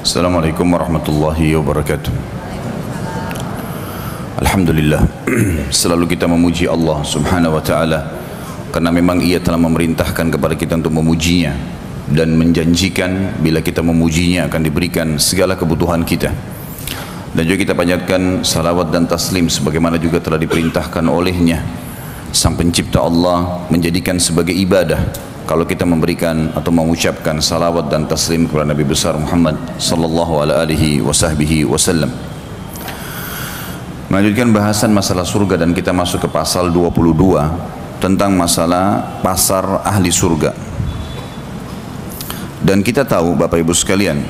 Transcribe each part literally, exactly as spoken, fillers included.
Assalamualaikum warahmatullahi wabarakatuh. Alhamdulillah, selalu kita memuji Allah subhanahu wa ta'ala, karena memang Ia telah memerintahkan kepada kita untuk memujinya dan menjanjikan bila kita memujinya akan diberikan segala kebutuhan kita. Dan juga kita panjatkan salawat dan taslim sebagaimana juga telah diperintahkan olehnya Sang Pencipta Allah menjadikan sebagai ibadah kalau kita memberikan atau mengucapkan salawat dan taslim kepada Nabi besar Muhammad sallallahu alaihi wasallam. Melanjutkan bahasan masalah surga, dan kita masuk ke pasal dua puluh dua tentang masalah pasar ahli surga. Dan kita tahu Bapak Ibu sekalian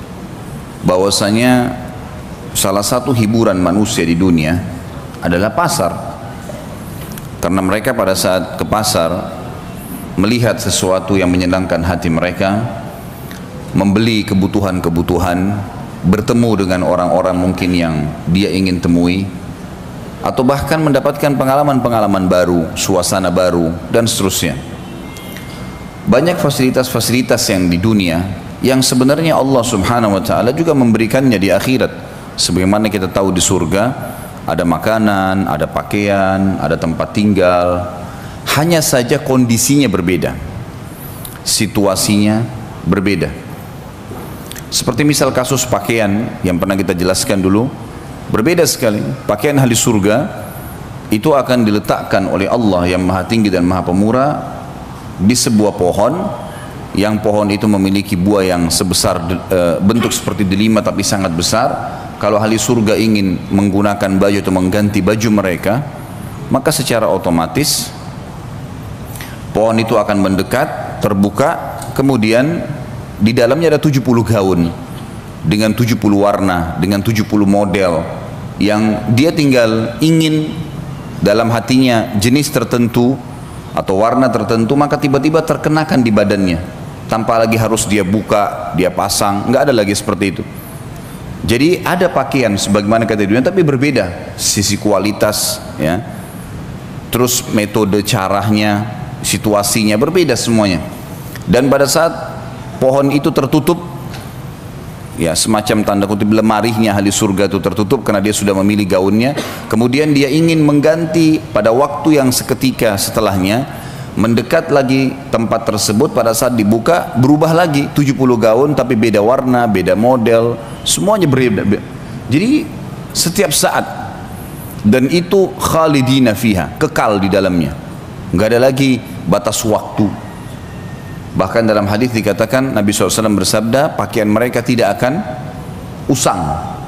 bahwasanya salah satu hiburan manusia di dunia adalah pasar, karena mereka pada saat ke pasar melihat sesuatu yang menyenangkan hati mereka, membeli kebutuhan-kebutuhan, bertemu dengan orang-orang mungkin yang dia ingin temui, atau bahkan mendapatkan pengalaman-pengalaman baru, suasana baru, dan seterusnya. Banyak fasilitas-fasilitas yang di dunia yang sebenarnya Allah subhanahu wa ta'ala juga memberikannya di akhirat. Sebagaimana kita tahu di surga ada makanan, ada pakaian, ada tempat tinggal. Hanya saja kondisinya berbeda, situasinya berbeda. Seperti misal kasus pakaian yang pernah kita jelaskan dulu, berbeda sekali. Pakaian ahli surga itu akan diletakkan oleh Allah yang maha tinggi dan maha pemurah di sebuah pohon, yang pohon itu memiliki buah yang sebesar e, bentuk seperti delima tapi sangat besar. Kalau ahli surga ingin menggunakan baju atau mengganti baju mereka, maka secara otomatis pohon itu akan mendekat, terbuka, kemudian di dalamnya ada tujuh puluh gaun dengan tujuh puluh warna, dengan tujuh puluh model yang dia tinggal ingin dalam hatinya jenis tertentu atau warna tertentu, maka tiba-tiba terkenakan di badannya tanpa lagi harus dia buka, dia pasang, nggak ada lagi seperti itu. Jadi ada pakaian sebagaimana kata dunia, tapi berbeda sisi kualitas, ya. Terus metode caranya, situasinya berbeda semuanya. Dan pada saat pohon itu tertutup, ya semacam tanda kutip lemarinya ahli surga itu tertutup karena dia sudah memilih gaunnya, kemudian dia ingin mengganti pada waktu yang seketika setelahnya, mendekat lagi tempat tersebut, pada saat dibuka berubah lagi tujuh puluh gaun tapi beda warna, beda model, semuanya berbeda. Jadi setiap saat, dan itu khalidina fiha, kekal di dalamnya, nggak ada lagi batas waktu. Bahkan dalam hadis dikatakan Nabi shallallahu alaihi wasallam bersabda, pakaian mereka tidak akan usang.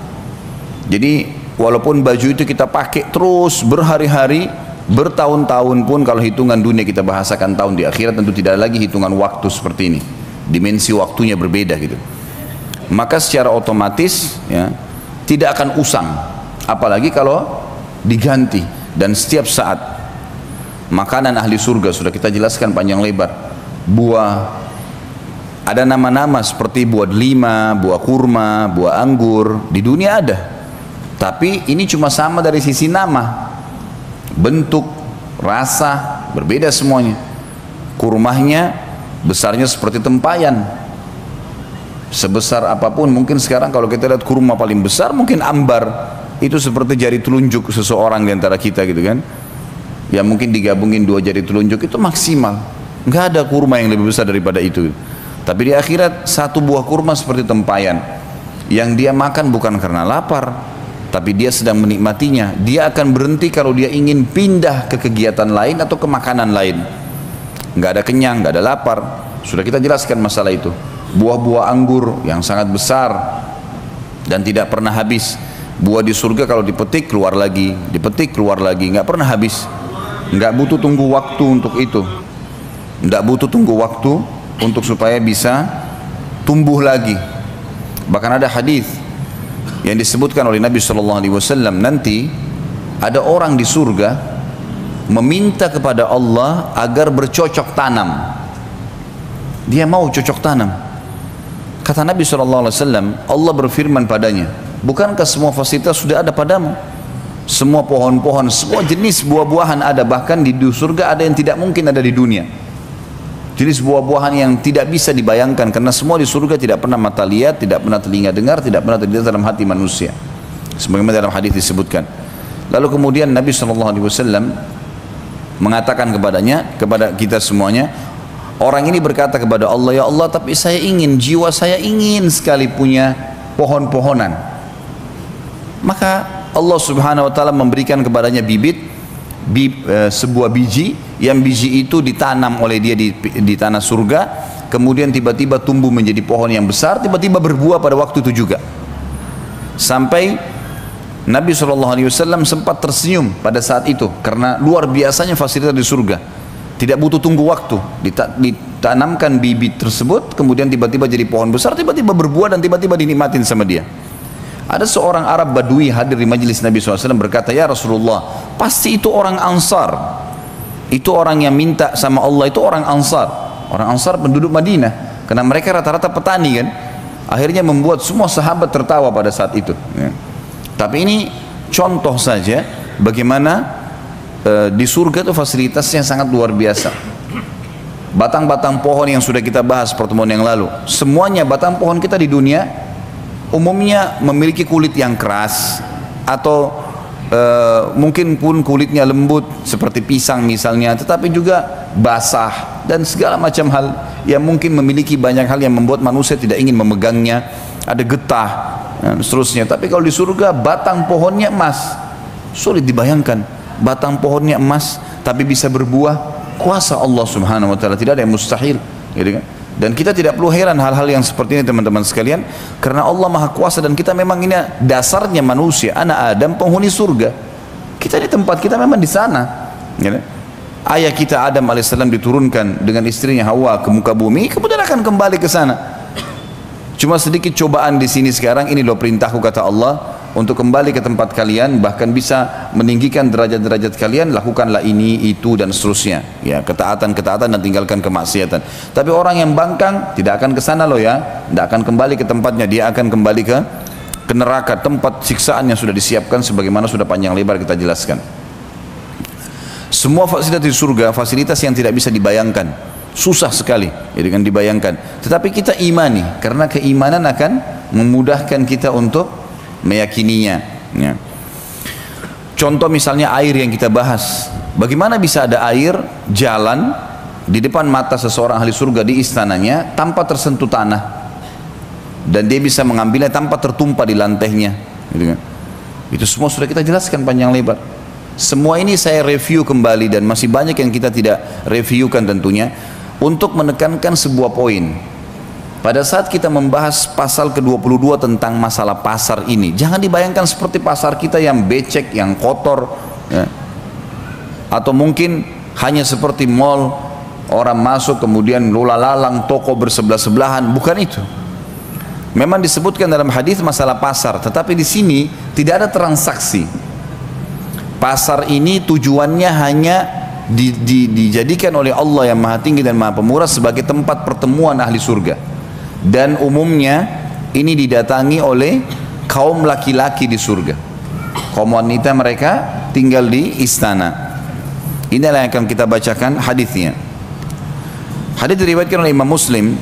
Jadi walaupun baju itu kita pakai terus berhari-hari, bertahun-tahun pun, kalau hitungan dunia kita bahasakan tahun, di akhirat tentu tidak ada lagi hitungan waktu seperti ini, dimensi waktunya berbeda gitu. Maka secara otomatis, ya, tidak akan usang, apalagi kalau diganti. Dan setiap saat makanan ahli surga sudah kita jelaskan panjang lebar. Buah, ada nama-nama seperti buah delima, buah kurma, buah anggur, di dunia ada. Tapi ini cuma sama dari sisi nama, bentuk, rasa berbeda semuanya. Kurmahnya besarnya seperti tempayan, sebesar apapun. Mungkin sekarang kalau kita lihat kurma paling besar mungkin ambar, itu seperti jari telunjuk seseorang di antara kita gitu kan, ya mungkin digabungin dua jari telunjuk itu maksimal. Nggak ada kurma yang lebih besar daripada itu. Tapi di akhirat satu buah kurma seperti tempayan, yang dia makan bukan karena lapar, tapi dia sedang menikmatinya. Dia akan berhenti kalau dia ingin pindah ke kegiatan lain atau ke makanan lain. Nggak ada kenyang, nggak ada lapar. Sudah kita jelaskan masalah itu. Buah-buah anggur yang sangat besar dan tidak pernah habis. Buah di surga kalau dipetik keluar lagi, dipetik keluar lagi, nggak pernah habis. Nggak butuh tunggu waktu untuk itu. Nggak butuh tunggu waktu untuk supaya bisa tumbuh lagi. Bahkan ada hadis yang disebutkan oleh Nabi shallallahu alaihi wasallam, nanti ada orang di surga meminta kepada Allah agar bercocok tanam. Dia mau cocok tanam. Kata Nabi shallallahu alaihi wasallam, Allah berfirman padanya, bukankah semua fasilitas sudah ada padamu? Semua pohon-pohon, semua jenis buah-buahan ada, bahkan di surga ada yang tidak mungkin ada di dunia. jenis buah-buahan yang tidak bisa dibayangkan, karena semua di surga tidak pernah mata lihat, tidak pernah telinga dengar, tidak pernah terlintas dalam hati manusia, sebagaimana dalam hadis disebutkan. Lalu kemudian Nabi shallallahu alaihi wasallam mengatakan kepadanya, kepada kita semuanya, orang ini berkata kepada Allah, ya Allah, tapi saya ingin, jiwa saya ingin sekali punya pohon-pohonan. Maka Allah subhanahu wa ta'ala memberikan kepadanya bibit, bib, e, sebuah biji, yang biji itu ditanam oleh dia di, di tanah surga, kemudian tiba-tiba tumbuh menjadi pohon yang besar, tiba-tiba berbuah pada waktu itu juga. Sampai Nabi shallallahu alaihi wasallam sempat tersenyum pada saat itu, karena luar biasanya fasilitas di surga. Tidak butuh tunggu waktu, ditanamkan bibit tersebut, kemudian tiba-tiba jadi pohon besar, tiba-tiba berbuah dan tiba-tiba dinikmatin sama dia. Ada seorang Arab Badui hadir di majelis Nabi shallallahu alaihi wasallam, berkata, ya Rasulullah, pasti itu orang Ansar, itu orang yang minta sama Allah, itu orang Ansar. Orang Ansar penduduk Madinah, karena mereka rata-rata petani kan. Akhirnya membuat semua sahabat tertawa pada saat itu ya. Tapi ini contoh saja bagaimana e, di surga itu fasilitasnya sangat luar biasa. Batang-batang pohon yang sudah kita bahas pertemuan yang lalu, semuanya batang pohon kita di dunia umumnya memiliki kulit yang keras, atau Uh, mungkin pun kulitnya lembut seperti pisang misalnya, tetapi juga basah dan segala macam hal yang mungkin memiliki banyak hal yang membuat manusia tidak ingin memegangnya, ada getah dan seterusnya. Tapi kalau di surga batang pohonnya emas, sulit dibayangkan batang pohonnya emas tapi bisa berbuah, kuasa Allah subhanahu wa ta'ala, tidak ada yang mustahil gitu kan. Dan kita tidak perlu heran hal-hal yang seperti ini teman-teman sekalian, karena Allah maha kuasa dan kita memang ini dasarnya manusia, anak Adam penghuni surga. Kita di tempat kita memang di sana gitu. Ayah kita Adam alaihissalam diturunkan dengan istrinya Hawa ke muka bumi, kemudian akan kembali ke sana. Cuma sedikit cobaan di sini sekarang, ini loh perintahku kata Allah, untuk kembali ke tempat kalian, bahkan bisa meninggikan derajat-derajat kalian, lakukanlah ini, itu dan seterusnya ya, ketaatan-ketaatan dan tinggalkan kemaksiatan. Tapi orang yang bangkang tidak akan ke sana loh ya, tidak akan kembali ke tempatnya, dia akan kembali ke ke neraka, tempat siksaan yang sudah disiapkan sebagaimana sudah panjang lebar kita jelaskan. Semua fasilitas di surga, fasilitas yang tidak bisa dibayangkan, susah sekali ya dengan dibayangkan, tetapi kita imani, karena keimanan akan memudahkan kita untuk meyakininya ya. Contoh misalnya air yang kita bahas, bagaimana bisa ada air jalan di depan mata seseorang ahli surga di istananya tanpa tersentuh tanah, dan dia bisa mengambilnya tanpa tertumpah di lantainya gitu kan. Itu semua sudah kita jelaskan panjang lebar. Semua ini saya review kembali, dan masih banyak yang kita tidak reviewkan tentunya, untuk menekankan sebuah poin. Pada saat kita membahas pasal ke dua puluh dua tentang masalah pasar ini, jangan dibayangkan seperti pasar kita yang becek, yang kotor ya. Atau mungkin hanya seperti mall, orang masuk kemudian lula lalang, toko bersebelah-sebelahan, bukan itu. Memang disebutkan dalam hadis masalah pasar, tetapi di sini tidak ada transaksi. Pasar ini tujuannya hanya di, di, dijadikan oleh Allah yang maha tinggi dan maha pemurah sebagai tempat pertemuan ahli surga. Dan umumnya ini didatangi oleh kaum laki-laki di surga. Kaum wanita mereka tinggal di istana. Inilah yang akan kita bacakan hadisnya. Hadis diriwayatkan oleh Imam Muslim.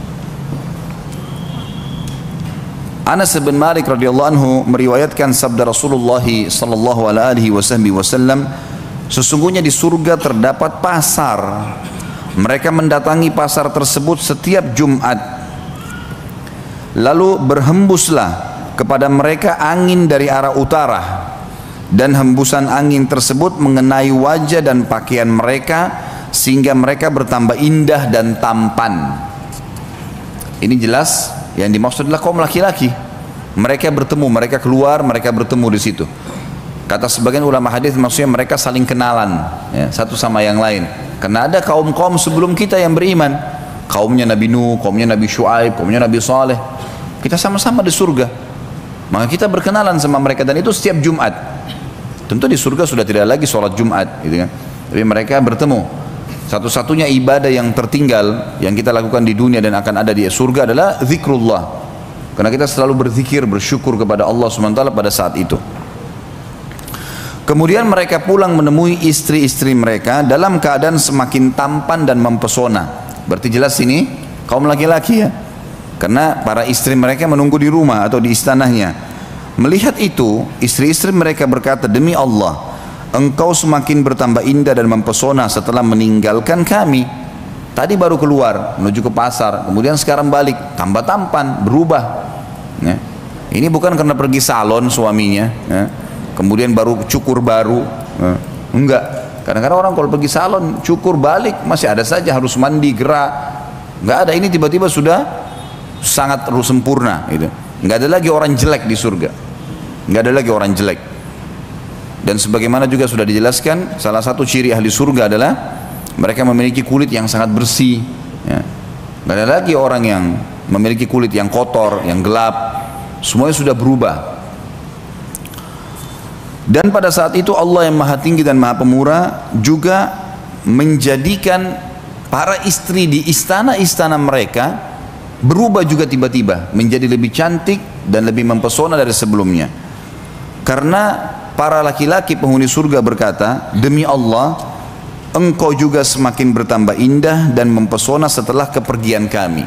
Anas bin Malik radhiyallahu anhu meriwayatkan sabda Rasulullah sallallahu alaihi wasallam, sesungguhnya di surga terdapat pasar. Mereka mendatangi pasar tersebut setiap Jumat. Lalu berhembuslah kepada mereka angin dari arah utara, dan hembusan angin tersebut mengenai wajah dan pakaian mereka sehingga mereka bertambah indah dan tampan. Ini jelas yang dimaksud adalah kaum laki-laki. Mereka bertemu, mereka keluar, mereka bertemu di situ. Kata sebagian ulama hadis maksudnya mereka saling kenalan ya, satu sama yang lain. Karena ada kaum-kaum sebelum kita yang beriman, kaumnya Nabi Nuh, kaumnya Nabi Shu'aib, kaumnya Nabi Saleh. Kita sama-sama di surga, maka kita berkenalan sama mereka, dan itu setiap Jumat. Tentu di surga sudah tidak lagi sholat Jumat gitu kan. Tapi mereka bertemu. Satu-satunya ibadah yang tertinggal yang kita lakukan di dunia dan akan ada di surga adalah zikrullah, karena kita selalu berzikir, bersyukur kepada Allah subhanahu wa taala pada saat itu. Kemudian mereka pulang menemui istri-istri mereka dalam keadaan semakin tampan dan mempesona. Berarti jelas ini kaum laki-laki ya. Karena para istri mereka menunggu di rumah atau di istananya. Melihat itu, istri-istri mereka berkata, demi Allah, engkau semakin bertambah indah dan mempesona setelah meninggalkan kami. Tadi baru keluar menuju ke pasar, kemudian sekarang balik, tambah tampan, berubah. Ya. Ini bukan karena pergi salon suaminya, ya. Kemudian baru cukur baru, ya. Enggak. Kadang-kadang orang kalau pergi salon cukur balik masih ada saja harus mandi gerak. Enggak ada, ini tiba-tiba sudah sangat sempurna gitu. Enggak ada lagi orang jelek di surga. Enggak ada lagi orang jelek. Dan sebagaimana juga sudah dijelaskan, salah satu ciri ahli surga adalah mereka memiliki kulit yang sangat bersih, ya. Enggak ada lagi orang yang memiliki kulit yang kotor, yang gelap. Semuanya sudah berubah. Dan pada saat itu Allah yang maha tinggi dan maha pemurah juga menjadikan para istri di istana-istana mereka berubah juga tiba-tiba menjadi lebih cantik dan lebih mempesona dari sebelumnya. Karena para laki-laki penghuni surga berkata, demi Allah, engkau juga semakin bertambah indah dan mempesona setelah kepergian kami.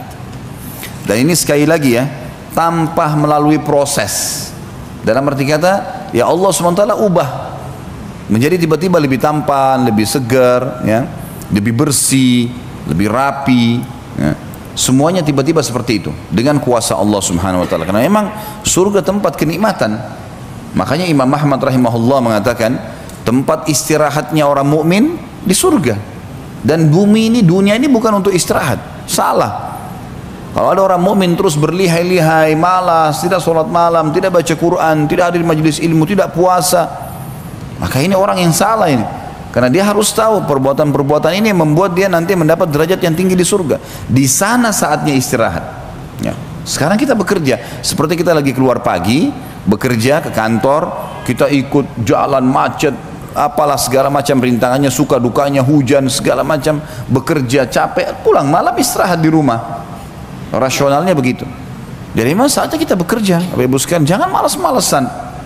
Dan ini sekali lagi ya, tanpa melalui proses. Dalam arti kata, ya Allah subhanahu wa taala ubah menjadi tiba-tiba lebih tampan, lebih segar, ya, lebih bersih, lebih rapi, ya. Semuanya tiba-tiba seperti itu dengan kuasa Allah subhanahu wa taala. Karena memang surga tempat kenikmatan. Makanya Imam Ahmad rahimahullah mengatakan tempat istirahatnya orang mukmin di surga. Dan bumi ini, dunia ini bukan untuk istirahat. Salah. Kalau ada orang mukmin terus berlihai-lihai, malas, tidak sholat malam, tidak baca Quran, tidak hadir majelis ilmu, tidak puasa, maka ini orang yang salah ini. Karena dia harus tahu perbuatan-perbuatan ini yang membuat dia nanti mendapat derajat yang tinggi di surga. Di sana saatnya istirahat. Ya. Sekarang kita bekerja, seperti kita lagi keluar pagi, bekerja ke kantor, kita ikut jalan macet, apalah segala macam rintangannya, suka dukanya, hujan, segala macam, bekerja capek, pulang malam istirahat di rumah. Rasionalnya begitu. Jadi memang saatnya kita bekerja. Bapak Ibu sekalian, jangan malas-malasan.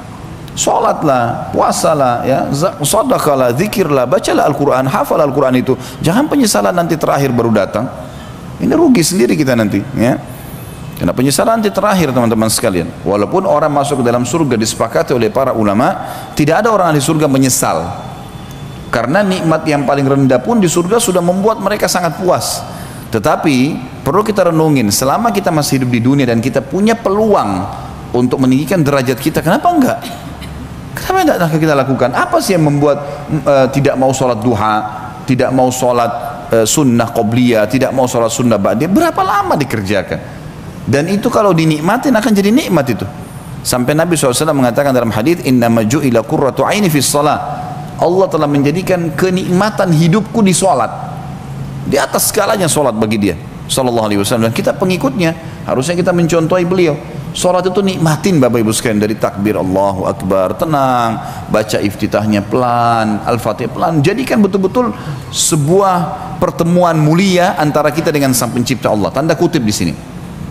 Sholatlah, puasalah, ya, sedekahlah, zikirlah, bacalah Al-Quran, hafal Al-Quran itu. Jangan penyesalan nanti terakhir baru datang. Ini rugi sendiri kita nanti, ya. Karena penyesalan nanti terakhir teman-teman sekalian. Walaupun orang masuk ke dalam surga disepakati oleh para ulama, tidak ada orang di surga menyesal. Karena nikmat yang paling rendah pun di surga sudah membuat mereka sangat puas. Tetapi perlu kita renungin, selama kita masih hidup di dunia dan kita punya peluang untuk meninggikan derajat kita, kenapa enggak? Kenapa tidak kita lakukan? Apa sih yang membuat uh, tidak mau sholat duha, tidak mau sholat uh, sunnah qobliyah, tidak mau sholat sunnah ba'diyah? Berapa lama dikerjakan? Dan itu kalau dinikmatin akan jadi nikmat itu. Sampai Nabi shallallahu alaihi wasallam mengatakan dalam hadis, innama ju'ila qurratu aini fis shalah. Allah telah menjadikan kenikmatan hidupku di sholat. Di atas skalanya sholat bagi dia sallallahu alaihi wasallam, dan kita pengikutnya harusnya kita mencontohi beliau. Sholat itu nikmatin Bapak Ibu sekalian, dari takbir Allahu Akbar tenang, baca iftitahnya pelan, Al-Fatihah pelan, jadikan betul-betul sebuah pertemuan mulia antara kita dengan Sang Pencipta Allah. Tanda kutip di sini.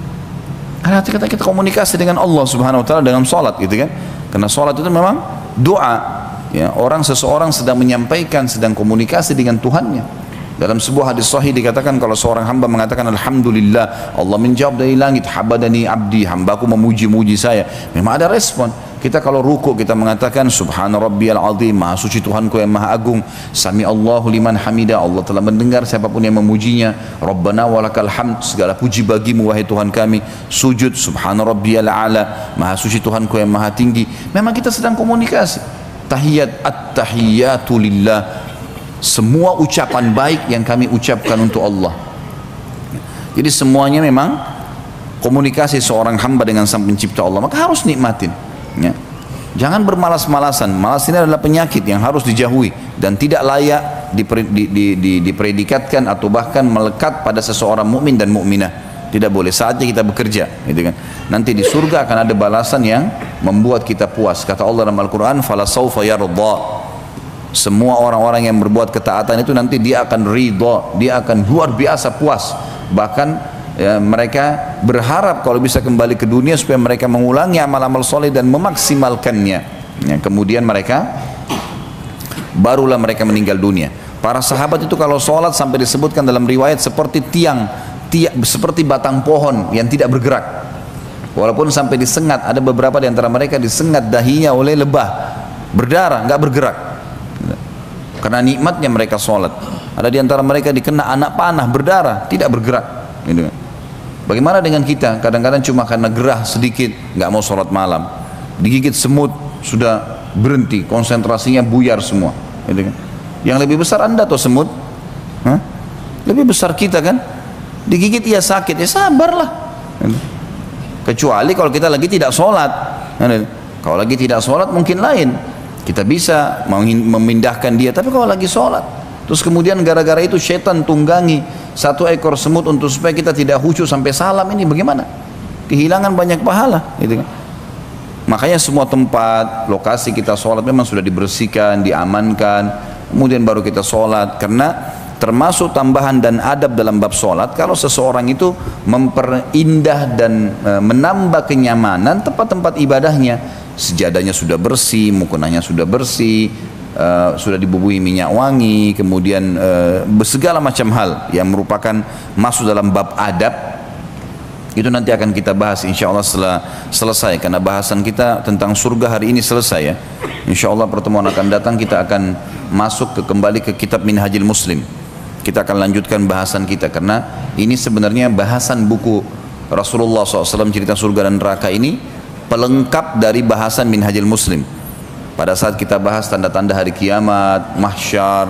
Karena kita kita komunikasi dengan Allah Subhanahu wa taala dengan sholat gitu kan. Karena sholat itu memang doa. Ya, orang seseorang sedang menyampaikan, sedang komunikasi dengan Tuhannya. Dalam sebuah hadis sahih dikatakan kalau seorang hamba mengatakan alhamdulillah, Allah menjawab dari langit, habadani abdi, hambaku memuji-muji saya. Memang ada respon. Kita kalau ruku kita mengatakan subhana rabbiyal azim, maha suci Tuhanku yang maha agung. Sami Allahu liman hamida, Allah telah mendengar siapapun yang memujinya. Rabbana walakal hamd, segala puji bagimu wahai Tuhan kami. Sujud subhana rabbiyal a'la, maha suci Tuhanku yang maha tinggi. Memang kita sedang komunikasi. Tahiyat at-tahiyatu lillah, semua ucapan baik yang kami ucapkan untuk Allah. Jadi semuanya memang komunikasi seorang hamba dengan Sang Pencipta Allah, maka harus nikmatin, ya. Jangan bermalas-malasan. Malas ini adalah penyakit yang harus dijauhi dan tidak layak diper, di, di, di, dipredikatkan atau bahkan melekat pada seseorang mukmin dan mukminah. Tidak boleh. Saatnya kita bekerja, gitu kan. Nanti di surga akan ada balasan yang membuat kita puas. Kata Allah dalam Al-Quran, fala sawfa yarda. Semua orang-orang yang berbuat ketaatan itu nanti dia akan ridha, dia akan luar biasa puas. Bahkan ya, mereka berharap kalau bisa kembali ke dunia supaya mereka mengulangi amal-amal soleh dan memaksimalkannya. Ya, kemudian mereka barulah mereka meninggal dunia. Para sahabat itu kalau sholat sampai disebutkan dalam riwayat seperti tiang, tiang seperti batang pohon yang tidak bergerak. Walaupun sampai disengat, ada beberapa di antara mereka disengat dahinya oleh lebah, berdarah, nggak bergerak. Karena nikmatnya mereka sholat. Ada di antara mereka dikena anak panah, berdarah, tidak bergerak. Gitu. Bagaimana dengan kita? Kadang-kadang cuma karena gerah sedikit, nggak mau sholat malam. Digigit semut, sudah berhenti, konsentrasinya buyar semua. Gitu. Yang lebih besar anda atau semut? Hah? Lebih besar kita kan? Digigit ia sakit, ya sabarlah. Gitu. Kecuali kalau kita lagi tidak sholat. Kalau lagi tidak sholat mungkin lain. Kita bisa memindahkan dia. Tapi kalau lagi sholat, terus kemudian gara-gara itu syaitan tunggangi satu ekor semut untuk supaya kita tidak khusyuk sampai salam, ini bagaimana? Kehilangan banyak pahala. Gitu kan? Makanya semua tempat, lokasi kita sholat memang sudah dibersihkan, diamankan. Kemudian baru kita sholat. Karena termasuk tambahan dan adab dalam bab sholat, kalau seseorang itu memperindah dan e, menambah kenyamanan tempat-tempat ibadahnya, sejadahnya sudah bersih, mukenanya sudah bersih, e, sudah dibubuhi minyak wangi, kemudian e, segala macam hal yang merupakan masuk dalam bab adab, itu nanti akan kita bahas insya Allah setelah selesai, karena bahasan kita tentang surga hari ini selesai ya. Insya Allah pertemuan akan datang kita akan masuk ke, kembali ke kitab Minhajul Muslim. Kita akan lanjutkan bahasan kita, karena ini sebenarnya bahasan buku Rasulullah shallallahu alaihi wasallam cerita surga dan neraka ini pelengkap dari bahasan Minhajul Muslim. Pada saat kita bahas tanda-tanda hari kiamat, mahsyar,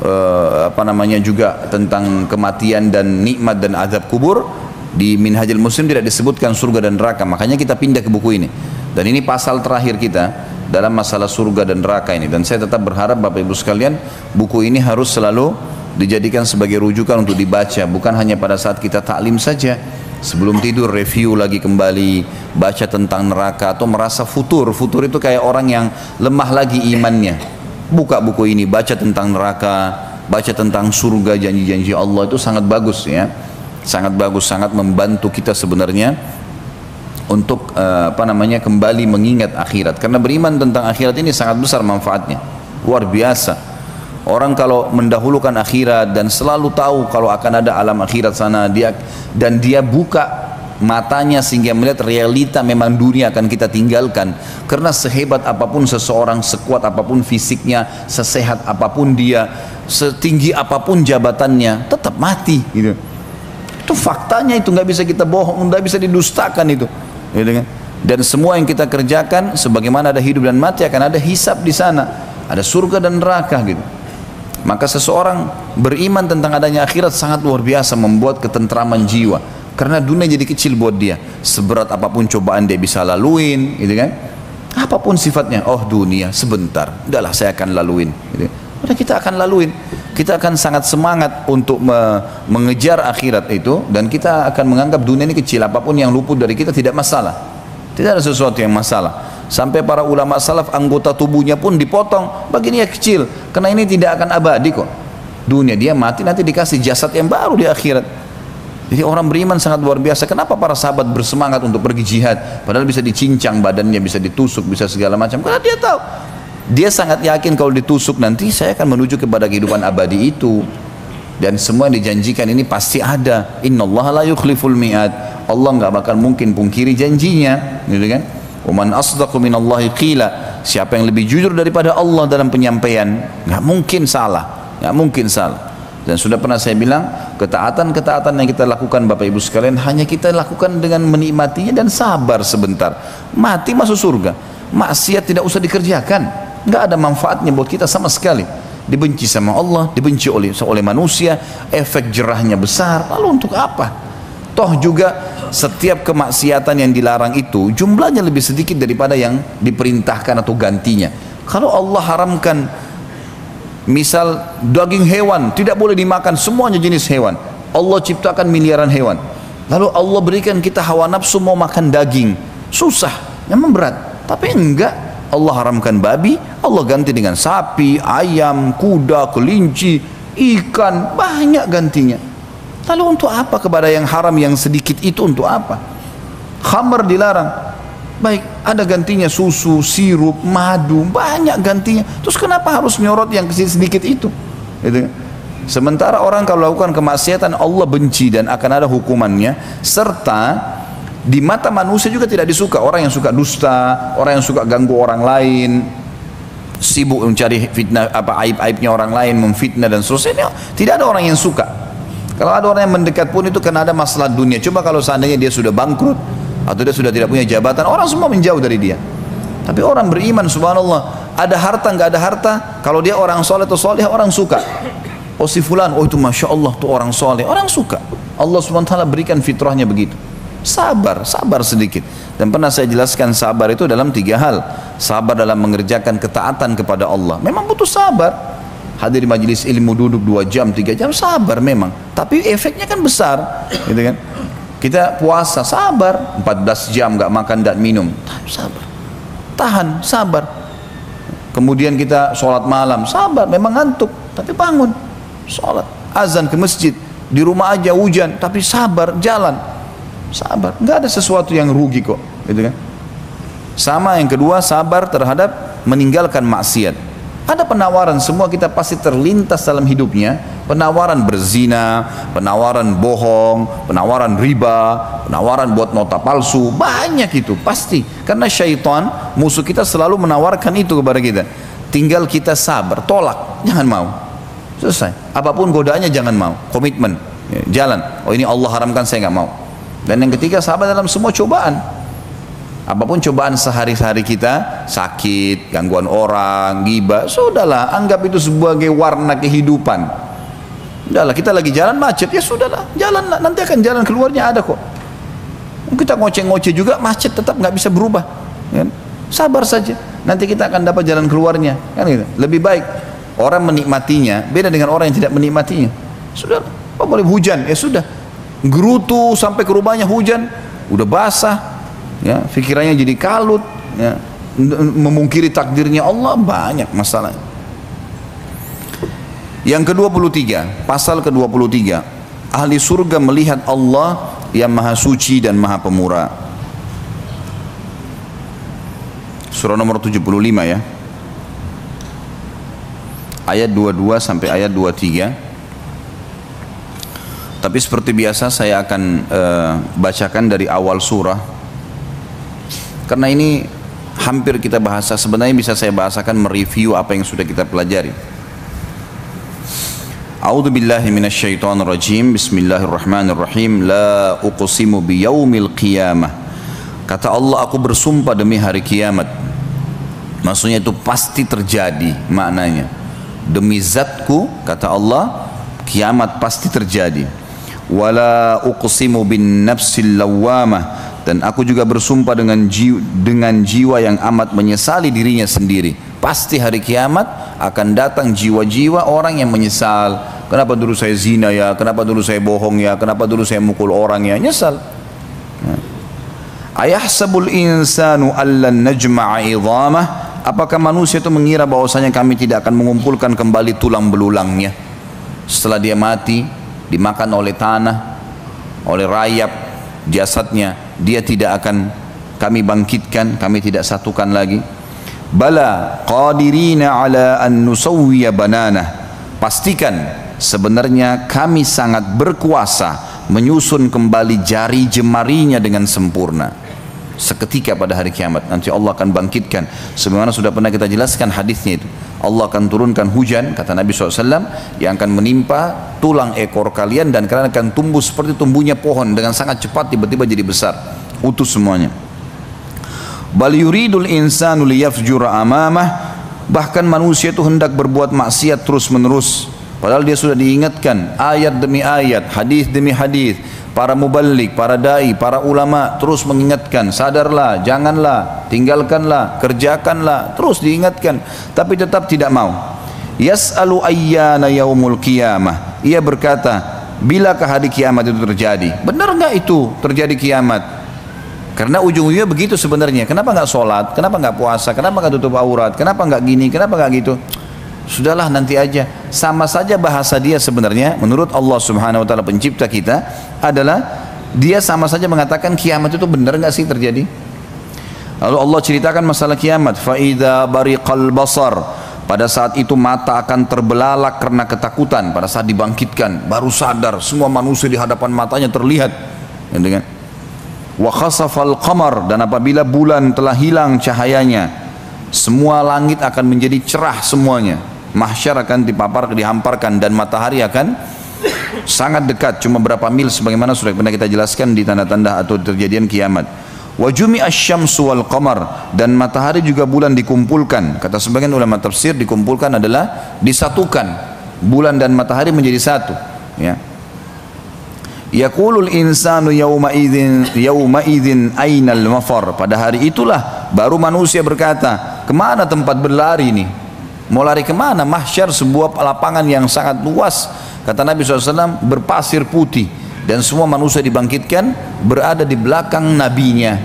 eh, apa namanya juga tentang kematian dan nikmat dan azab kubur, di Minhajul Muslim tidak disebutkan surga dan neraka. Makanya kita pindah ke buku ini. Dan ini pasal terakhir kita dalam masalah surga dan neraka ini. Dan saya tetap berharap Bapak Ibu sekalian, buku ini harus selalu dijadikan sebagai rujukan untuk dibaca, bukan hanya pada saat kita taklim saja. Sebelum tidur review lagi kembali, baca tentang neraka, atau merasa futur. Futur itu kayak orang yang lemah lagi imannya. Buka buku ini, baca tentang neraka, baca tentang surga, janji-janji Allah, itu sangat bagus ya. Sangat bagus, sangat membantu kita sebenarnya untuk uh, apa namanya kembali mengingat akhirat. Karena beriman tentang akhirat ini sangat besar manfaatnya, luar biasa. Orang kalau mendahulukan akhirat dan selalu tahu kalau akan ada alam akhirat sana, dia dan dia buka matanya sehingga melihat realita memang dunia akan kita tinggalkan. Karena sehebat apapun seseorang, sekuat apapun fisiknya, sesehat apapun dia, setinggi apapun jabatannya, tetap mati gitu. Itu faktanya, itu nggak bisa kita bohong, nggak bisa didustakan itu. Gitu kan? Dan semua yang kita kerjakan, sebagaimana ada hidup dan mati, akan ada hisab di sana, ada surga dan neraka gitu. Maka seseorang beriman tentang adanya akhirat sangat luar biasa, membuat ketentraman jiwa. Karena dunia jadi kecil buat dia. Seberat apapun cobaan dia bisa laluin, gitu kan? Apapun sifatnya, oh dunia sebentar, udahlah saya akan laluin. Gitu. Udah kita akan laluin. Kita akan sangat semangat untuk me mengejar akhirat itu, dan kita akan menganggap dunia ini kecil. Apapun yang luput dari kita tidak masalah. Tidak ada sesuatu yang masalah. Sampai para ulama salaf anggota tubuhnya pun dipotong, bagi dia kecil, karena ini tidak akan abadi kok. Dunia dia mati, nanti dikasih jasad yang baru di akhirat. Jadi orang beriman sangat luar biasa. Kenapa para sahabat bersemangat untuk pergi jihad, padahal bisa dicincang badannya, bisa ditusuk, bisa segala macam? Karena dia tahu, dia sangat yakin kalau ditusuk nanti saya akan menuju kepada kehidupan abadi itu. Dan semua yang dijanjikan ini pasti ada. Innallaha la yukhliful mi'ad. Allah nggak bakal mungkin pungkiri janjinya, gitu kan? Waman asdaqu minallahi qila. Siapa yang lebih jujur daripada Allah dalam penyampaian? Nggak mungkin salah, nggak mungkin salah. Dan sudah pernah saya bilang, ketaatan-ketaatan yang kita lakukan Bapak Ibu sekalian, hanya kita lakukan dengan menikmatinya dan sabar sebentar. Mati masuk surga. Maksiat tidak usah dikerjakan, nggak ada manfaatnya buat kita sama sekali. Dibenci sama Allah, dibenci oleh oleh manusia, efek jerahnya besar. Lalu untuk apa? Toh juga setiap kemaksiatan yang dilarang itu jumlahnya lebih sedikit daripada yang diperintahkan atau gantinya. Kalau Allah haramkan misal daging hewan, tidak boleh dimakan, semuanya jenis hewan. Allah ciptakan miliaran hewan. Lalu Allah berikan kita hawa nafsu mau makan daging. Susah, memang berat. Tapi enggak, Allah haramkan babi, Allah ganti dengan sapi, ayam, kuda, kelinci, ikan, banyak gantinya. Lalu untuk apa kepada yang haram yang sedikit itu, untuk apa? Khamr dilarang, baik ada gantinya susu, sirup, madu, banyak gantinya. Terus kenapa harus nyorot yang kecil sedikit itu? Gitu. Sementara orang kalau lakukan kemaksiatan Allah benci dan akan ada hukumannya, serta di mata manusia juga tidak disuka. Orang yang suka dusta, orang yang suka ganggu orang lain, sibuk mencari fitnah, apa aib-aibnya orang lain, memfitnah dan seterusnya, tidak ada orang yang suka. Kalau ada orang yang mendekat pun itu karena ada masalah dunia. Coba kalau seandainya dia sudah bangkrut atau dia sudah tidak punya jabatan, orang semua menjauh dari dia. Tapi orang beriman, subhanallah, ada harta nggak ada harta, kalau dia orang soleh atau soleh, orang suka. Oh si fulan, oh itu masya Allah tuh orang soleh, orang suka. Allah subhanahu wa taala berikan fitrahnya begitu. Sabar, sabar sedikit. Dan pernah saya jelaskan sabar itu dalam tiga hal. Sabar dalam mengerjakan ketaatan kepada Allah, memang butuh sabar. Hadir di majelis ilmu, duduk dua jam, tiga jam, sabar memang. Tapi efeknya kan besar, gitu kan? Kita puasa, sabar, empat belas jam nggak makan dan minum, sabar. Tahan, sabar. Kemudian kita sholat malam, sabar, memang ngantuk, tapi bangun, sholat. Azan ke masjid, di rumah aja hujan, tapi sabar, jalan. Sabar, nggak ada sesuatu yang rugi kok, gitu kan? Sama yang kedua, sabar terhadap meninggalkan maksiat. Ada penawaran, semua kita pasti terlintas dalam hidupnya, penawaran berzina, penawaran bohong, penawaran riba, penawaran buat nota palsu, banyak itu pasti. Karena syaitan, musuh kita selalu menawarkan itu kepada kita. Tinggal kita sabar, tolak, jangan mau. Selesai. Apapun godaannya jangan mau, komitmen, jalan. Oh ini Allah haramkan, saya nggak mau. Dan yang ketiga, sabar dalam semua cobaan. Apapun cobaan sehari-hari kita, sakit, gangguan orang, ghibah, sudahlah, anggap itu sebagai warna kehidupan. Sudahlah, kita lagi jalan macet, ya sudahlah, jalanlah, nanti akan jalan keluarnya ada kok. Kita ngoceh-ngoceh juga, macet tetap nggak bisa berubah. Kan? Sabar saja, nanti kita akan dapat jalan keluarnya. Kan gitu. Lebih baik orang menikmatinya, beda dengan orang yang tidak menikmatinya. Sudahlah, oh, boleh hujan, ya sudah. Gerutu sampai ke rumahnya hujan, udah basah. Ya, pikirannya jadi kalut, ya, memungkiri takdirnya Allah, banyak masalah. Yang kedua puluh tiga, pasal kedua puluh tiga, ahli surga melihat Allah yang maha suci dan maha pemurah. Surah nomor tujuh puluh lima ya, ayat dua puluh dua sampai ayat dua puluh tiga. Tapi seperti biasa saya akan uh, bacakan dari awal surah, karena ini hampir kita bahasa, sebenarnya bisa saya bahasakan mereview apa yang sudah kita pelajari. A'udzu billahi minasyaitonir rajim. Bismillahirrahmanirrahim. La uqsimu biyaumil qiyamah. Kata Allah, aku bersumpah demi hari kiamat. Maksudnya itu pasti terjadi, maknanya. Demi zatku, kata Allah, kiamat pasti terjadi. Wala uqsimu bin nafsil lawwamah. Dan aku juga bersumpah dengan jiwa, dengan jiwa yang amat menyesali dirinya sendiri. Pasti hari kiamat akan datang jiwa-jiwa orang yang menyesal. Kenapa dulu saya zina ya? Kenapa dulu saya bohong ya? Kenapa dulu saya mukul orang ya? Nyesal. Ayahsabul insanu allan najma'a idhamah. Apakah manusia itu mengira bahwasanya kami tidak akan mengumpulkan kembali tulang belulangnya setelah dia mati, dimakan oleh tanah, oleh rayap jasadnya, dia tidak akan kami bangkitkan, kami tidak satukan lagi. Bala qadirina ala an nusawwiya banana. Pastikan sebenarnya kami sangat berkuasa menyusun kembali jari jemarinya dengan sempurna. Seketika pada hari kiamat nanti Allah akan bangkitkan, sebagaimana sudah pernah kita jelaskan hadisnya itu. Allah akan turunkan hujan, kata Nabi shallallahu alaihi wasallam, yang akan menimpa tulang ekor kalian dan kalian akan tumbuh seperti tumbuhnya pohon dengan sangat cepat, tiba-tiba jadi besar, utuh semuanya. Bal yuridul insanu liyafjura amamah. Bahkan manusia itu hendak berbuat maksiat terus menerus, padahal dia sudah diingatkan ayat demi ayat, hadis demi hadis. Para mubalik, para dai, para ulama terus mengingatkan, sadarlah, janganlah, tinggalkanlah, kerjakanlah, terus diingatkan, tapi tetap tidak mau. Yas'alu ayyana yaumul qiyamah. Ia berkata, bilakah hari kiamat itu terjadi? Benar nggak itu terjadi kiamat? Karena ujung-ujungnya begitu sebenarnya. Kenapa nggak sholat? Kenapa nggak puasa? Kenapa nggak tutup aurat? Kenapa nggak gini? Kenapa nggak gitu? Sudahlah, nanti aja. Sama saja bahasa dia sebenarnya menurut Allah subhanahu wa ta'ala pencipta kita adalah dia sama saja mengatakan kiamat itu benar nggak sih terjadi. Lalu Allah ceritakan masalah kiamat. Fa idza bariqal basar. Pada saat itu mata akan terbelalak karena ketakutan. Pada saat dibangkitkan baru sadar, semua manusia di hadapan matanya terlihat, gitu kan? Wa khasafal qamar, dan apabila bulan telah hilang cahayanya, semua langit akan menjadi cerah semuanya. Mahsyar akan dipapar, dihamparkan, dan matahari akan sangat dekat, cuma berapa mil sebagaimana sudah pernah kita jelaskan di tanda-tanda atau terjadian kiamat. Wa jumi'asy syamsu wal qamar, dan matahari juga bulan dikumpulkan. Kata sebagian ulama tafsir, dikumpulkan adalah disatukan, bulan dan matahari menjadi satu, ya. Yaqulul insanu yauma idzin yauma idzin ainal mafar, pada hari itulah baru manusia berkata, kemana tempat berlari ini? Mau lari kemana? Mahsyar sebuah lapangan yang sangat luas, kata Nabi shallallahu alaihi wasallam, berpasir putih, dan semua manusia dibangkitkan berada di belakang nabinya.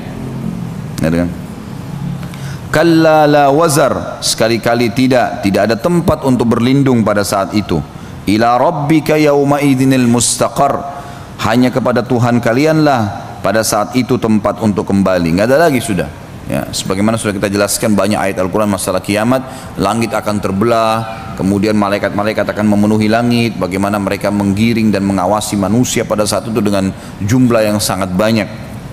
Kalla la wazar, sekali-kali tidak, tidak ada tempat untuk berlindung pada saat itu. Ila rabbika yauma idzinil mustaqar, hanya kepada Tuhan kalianlah pada saat itu tempat untuk kembali, nggak ada lagi sudah. Ya, sebagaimana sudah kita jelaskan banyak ayat Al-Quran masalah kiamat, langit akan terbelah, kemudian malaikat-malaikat akan memenuhi langit, bagaimana mereka menggiring dan mengawasi manusia pada saat itu dengan jumlah yang sangat banyak.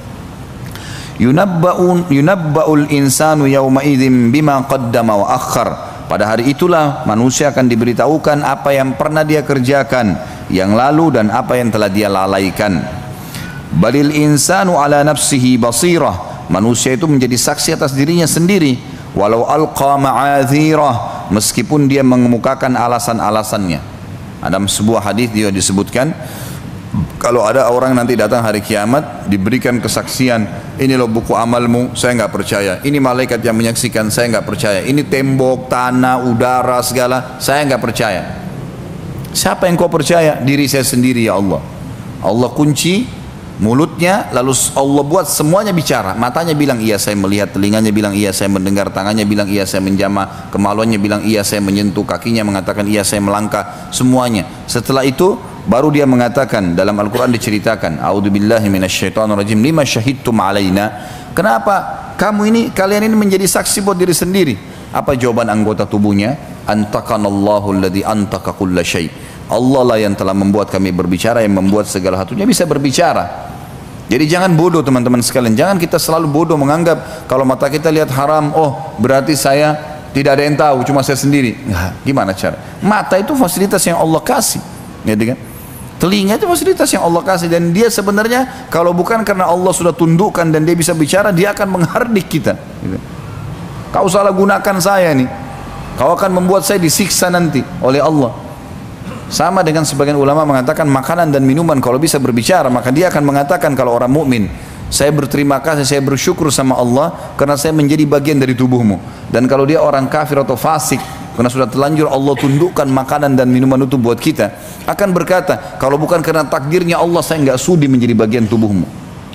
Yunabba'un yunabba'ul insanu yawma idzin bima qaddama wa akhar, pada hari itulah manusia akan diberitahukan apa yang pernah dia kerjakan yang lalu dan apa yang telah dia lalaikan. Balil insanu ala nafsihi basirah, manusia itu menjadi saksi atas dirinya sendiri. Walau alqa ma'adzirah, meskipun dia mengemukakan alasan-alasannya. Ada sebuah hadis dia disebutkan, kalau ada orang nanti datang hari kiamat diberikan kesaksian, ini loh buku amalmu, saya nggak percaya. Ini malaikat yang menyaksikan, saya nggak percaya. Ini tembok, tanah, udara, segala, saya nggak percaya. Siapa yang kau percaya? Diri saya sendiri, ya Allah. Allah kunci mulutnya, lalu Allah buat semuanya bicara. Matanya bilang iya saya melihat, telinganya bilang iya saya mendengar, tangannya bilang iya saya menjamah, kemaluannya bilang iya saya menyentuh, kakinya mengatakan iya saya melangkah, semuanya. Setelah itu baru dia mengatakan, dalam Al-Quran diceritakan, a'udzubillahi minasyaitonirrajim, lima syahidtum alaina, kenapa kamu ini, kalian ini menjadi saksi buat diri sendiri? Apa jawaban anggota tubuhnya? Antakanallahu alladhi antaka kulla syai', Allah lah yang telah membuat kami berbicara, yang membuat segala satunya bisa berbicara. Jadi jangan bodoh teman-teman sekalian, jangan kita selalu bodoh menganggap kalau mata kita lihat haram, oh berarti saya tidak ada yang tahu, cuma saya sendiri. Nah, gimana cara? Mata itu fasilitas yang Allah kasih, gitu kan? Telinga itu fasilitas yang Allah kasih, dan dia sebenarnya kalau bukan karena Allah sudah tundukkan dan dia bisa bicara, dia akan menghardik kita, gitu. Kau salah gunakan saya nih, kau akan membuat saya disiksa nanti oleh Allah. Sama dengan sebagian ulama mengatakan makanan dan minuman kalau bisa berbicara, maka dia akan mengatakan kalau orang mukmin, saya berterima kasih, saya bersyukur sama Allah karena saya menjadi bagian dari tubuhmu. Dan kalau dia orang kafir atau fasik, karena sudah terlanjur Allah tundukkan makanan dan minuman itu buat kita, akan berkata, kalau bukan karena takdirnya Allah, saya nggak sudi menjadi bagian tubuhmu.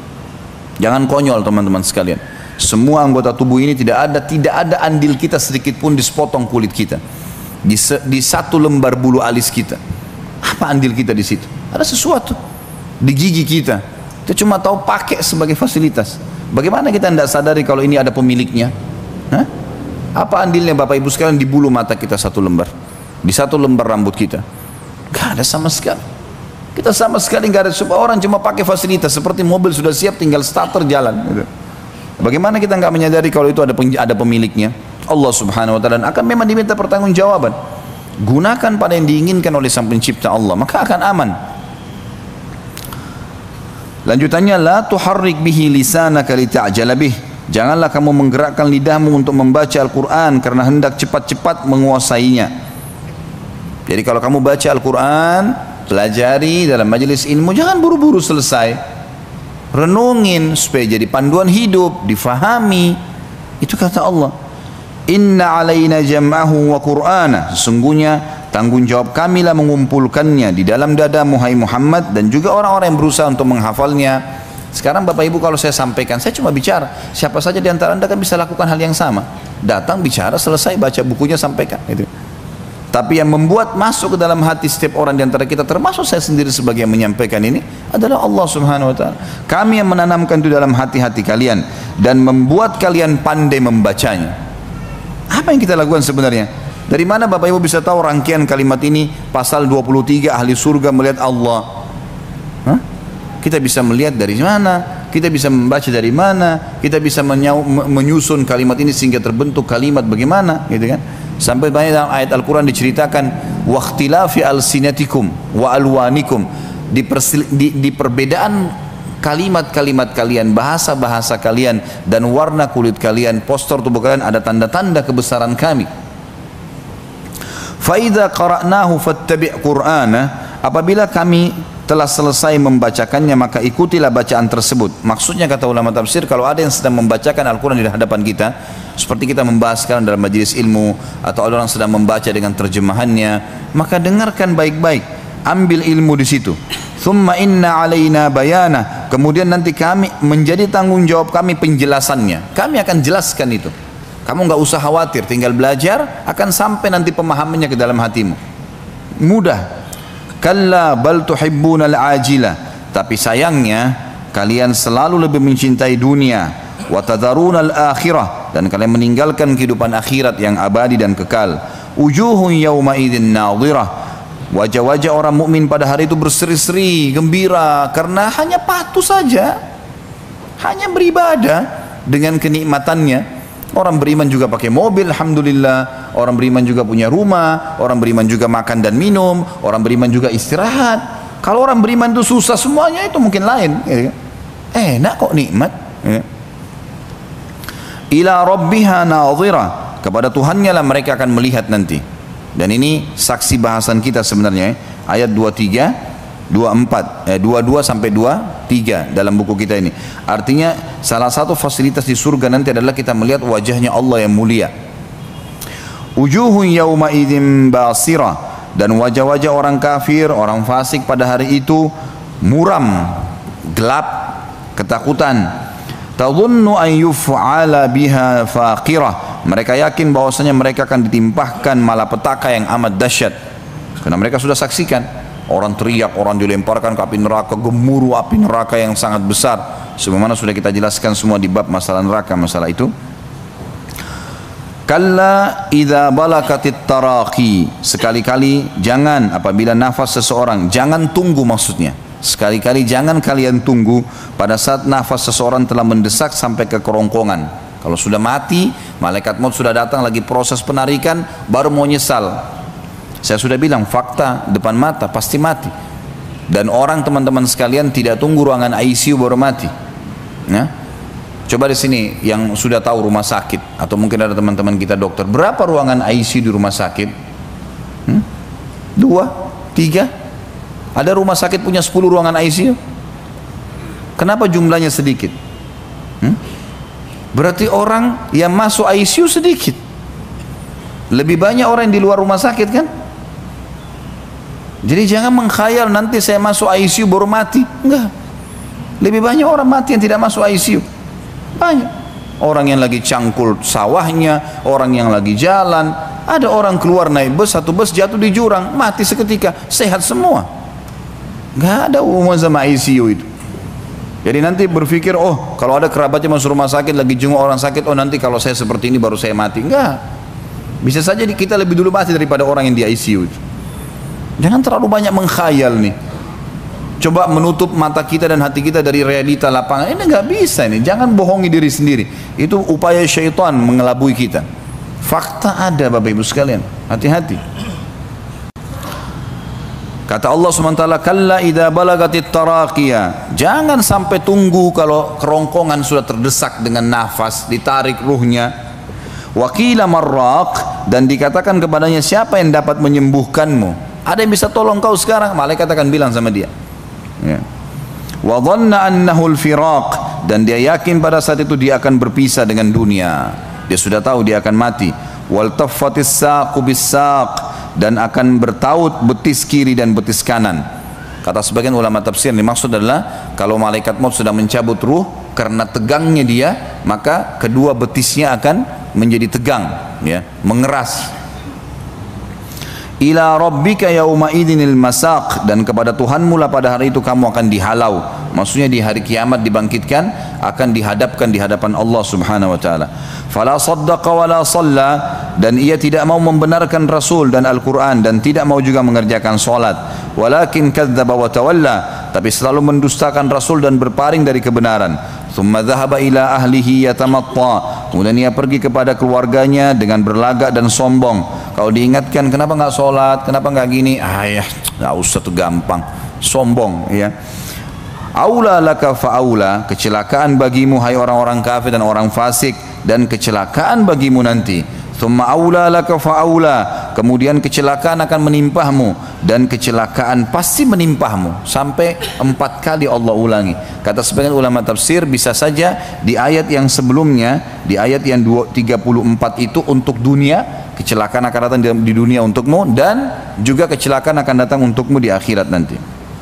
Jangan konyol teman-teman sekalian. Semua anggota tubuh ini tidak ada tidak ada andil kita sedikit pun di sepotong kulit kita. Di, se, di satu lembar bulu alis kita, apa andil kita di situ? Ada sesuatu di gigi kita, kita cuma tahu pakai sebagai fasilitas. Bagaimana kita tidak sadari kalau ini ada pemiliknya? Hah? Apa andilnya Bapak Ibu sekalian di bulu mata kita satu lembar, di satu lembar rambut kita? Gak ada sama sekali. Kita sama sekali gak ada. Orang cuma pakai fasilitas, seperti mobil sudah siap tinggal starter jalan, gitu. Bagaimana kita nggak menyadari kalau itu ada ada pemiliknya? Allah subhanahu wa ta'ala akan memang diminta pertanggungjawaban. Gunakan pada yang diinginkan oleh sang pencipta Allah, maka akan aman. Lanjutannya, la tuharrik bihi lisanaka lita'jala bih, janganlah kamu menggerakkan lidahmu untuk membaca Al-Quran karena hendak cepat-cepat menguasainya. Jadi kalau kamu baca Al-Quran, pelajari dalam majelis ilmu, jangan buru-buru selesai, renungin supaya jadi panduan hidup, difahami. Itu kata Allah, inna alaina jam'ahu wa qur'ana, sesungguhnya tanggung jawab kamilah mengumpulkannya di dalam dadamu hai Muhammad, dan juga orang-orang yang berusaha untuk menghafalnya. Sekarang Bapak Ibu kalau saya sampaikan, saya cuma bicara, siapa saja di antara anda kan bisa lakukan hal yang sama, datang bicara, selesai, baca bukunya, sampaikan, gitu. Tapi yang membuat masuk ke dalam hati setiap orang di antara kita, termasuk saya sendiri sebagai yang menyampaikan ini, adalah Allah subhanahu wa ta'ala. Kami yang menanamkan itu dalam hati-hati kalian dan membuat kalian pandai membacanya. Apa yang kita lakukan sebenarnya? Dari mana Bapak Ibu bisa tahu rangkaian kalimat ini? Pasal dua puluh tiga, ahli surga melihat Allah. Hah? Kita bisa melihat dari mana? Kita bisa membaca dari mana? Kita bisa menyusun kalimat ini sehingga terbentuk kalimat bagaimana, gitu kan? Sampai banyak dalam ayat Al-Quran diceritakan waqtilafi alsinatikum wa alwanikum, di, di, di perbedaan kalimat-kalimat kalian, bahasa-bahasa kalian dan warna kulit kalian, postur tubuh kalian ada tanda-tanda kebesaran kami. Fa idza qara'nahu fattabi' qur'ana, apabila kami telah selesai membacakannya maka ikutilah bacaan tersebut. Maksudnya kata ulama tafsir, kalau ada yang sedang membacakan Al-Quran di hadapan kita, seperti kita membahas sekarang dalam majelis ilmu, atau ada orang sedang membaca dengan terjemahannya, maka dengarkan baik-baik, ambil ilmu di situ. Thumma inna alaina bayana, kemudian nanti kami menjadi tanggung jawab kami penjelasannya. Kami akan jelaskan itu. Kamu nggak usah khawatir, tinggal belajar, akan sampai nanti pemahamannya ke dalam hatimu. Mudah. Kalla bal tuhibbunal ajila, tapi sayangnya kalian selalu lebih mencintai dunia, wa tadharunal akhirah, dan kalian meninggalkan kehidupan akhirat yang abadi dan kekal. Wujuhun yawma idzin nadhirah, wajah-wajah orang mukmin pada hari itu berseri-seri gembira karena hanya patuh saja, hanya beribadah dengan kenikmatannya. Orang beriman juga pakai mobil, alhamdulillah. Orang beriman juga punya rumah. Orang beriman juga makan dan minum. Orang beriman juga istirahat. Kalau orang beriman itu susah semuanya, itu mungkin lain. Ya. Enak kok, nikmat. Ya. Ila rabbiha nadhirah, kepada Tuhannya lah mereka akan melihat nanti. Dan ini saksi bahasan kita sebenarnya. Ayat dua puluh tiga, dua puluh empat, eh, dua puluh dua sampai dua puluh tiga dalam buku kita ini. Artinya salah satu fasilitas di surga nanti adalah kita melihat wajahnya Allah yang mulia. Wujuhun yawma idzin basira, dan wajah-wajah orang kafir, orang fasik pada hari itu muram, gelap, ketakutan. Tadhunnu an yuf'ala biha faqirah, mereka yakin bahwasanya mereka akan ditimpahkan malapetaka yang amat dahsyat, karena mereka sudah saksikan. Orang teriak, orang dilemparkan ke api neraka, gemuruh api neraka yang sangat besar. Sebagaimana sudah kita jelaskan semua di bab masalah neraka, masalah itu. Kalla idza balakatit taraqi, sekali-kali jangan apabila nafas seseorang, jangan tunggu maksudnya. Sekali-kali jangan kalian tunggu pada saat nafas seseorang telah mendesak sampai ke kerongkongan. Kalau sudah mati, malaikat maut sudah datang lagi proses penarikan, baru mau nyesal. Saya sudah bilang fakta depan mata pasti mati. Dan orang teman-teman sekalian tidak tunggu ruangan I C U baru mati. Ya? Coba di sini yang sudah tahu rumah sakit, atau mungkin ada teman-teman kita dokter, berapa ruangan I C U di rumah sakit? Hmm? Dua, tiga. Ada rumah sakit punya sepuluh ruangan I C U. Kenapa jumlahnya sedikit? Hmm? Berarti orang yang masuk I C U sedikit. Lebih banyak orang yang di luar rumah sakit kan? Jadi jangan mengkhayal nanti saya masuk I C U baru mati. Enggak. Lebih banyak orang mati yang tidak masuk I C U. Banyak. Orang yang lagi cangkul sawahnya, orang yang lagi jalan, ada orang keluar naik bus, satu bus jatuh di jurang, mati seketika, sehat semua. Enggak ada hubungan sama I C U itu. Jadi nanti berpikir, oh kalau ada kerabatnya masuk rumah sakit lagi jenguk orang sakit, oh nanti kalau saya seperti ini baru saya mati. Enggak. Bisa saja kita lebih dulu mati daripada orang yang di I C U itu. Jangan terlalu banyak mengkhayal nih. Coba menutup mata kita dan hati kita dari realita lapangan. Ini nggak bisa nih. Jangan bohongi diri sendiri. Itu upaya syaitan mengelabui kita. Fakta ada Bapak Ibu sekalian. Hati-hati. Kata Allah subhanahu wa taala, kalla idza balagatit taraqiyah. Jangan sampai tunggu kalau kerongkongan sudah terdesak dengan nafas, ditarik ruhnya. Wakila marraq, dan dikatakan kepadanya, siapa yang dapat menyembuhkanmu? Ada yang bisa tolong kau sekarang? Malaikat akan bilang sama dia. Ya. Wa dhanna annahu al-firaq, dan dia yakin pada saat itu dia akan berpisah dengan dunia. Dia sudah tahu dia akan mati. Wal taffatis saqu bis-saq, dan akan bertaut betis kiri dan betis kanan. Kata sebagian ulama tafsir, ini maksud adalah kalau malaikat maut sudah mencabut ruh, karena tegangnya dia, maka kedua betisnya akan menjadi tegang, ya, mengeras. ila rabbika yauma idinil masaq, dan kepada Tuhanmu lah pada hari itu kamu akan dihalau. Maksudnya di hari kiamat dibangkitkan, akan dihadapkan di hadapan Allah Subhanahu wa taala. Fala saddaqa wala shalla, dan ia tidak mau membenarkan Rasul dan Al-Qur'an, dan tidak mau juga mengerjakan salat. Walakin kadzdzaba wa tawalla, tapi selalu mendustakan Rasul dan berpaling dari kebenaran. Thumma dhahaba ila ahlihi yatamatta, kemudian ia pergi kepada keluarganya dengan berlagak dan sombong. Kalau diingatkan kenapa nggak sholat, kenapa nggak gini, ah ya nggak usah tuh, gampang, sombong ya. Aula laka fa'aula, kecelakaan bagimu hai orang-orang kafir dan orang fasik, dan kecelakaan bagimu nanti. Thumma aula laka fa'aula, kemudian kecelakaan akan menimpahmu, dan kecelakaan pasti menimpahmu, sampai empat kali Allah ulangi. Kata sebagian ulama tafsir, bisa saja di ayat yang sebelumnya, di ayat yang tiga puluh empat itu untuk dunia, kecelakaan akan datang di dunia untukmu, dan juga kecelakaan akan datang untukmu di akhirat nanti.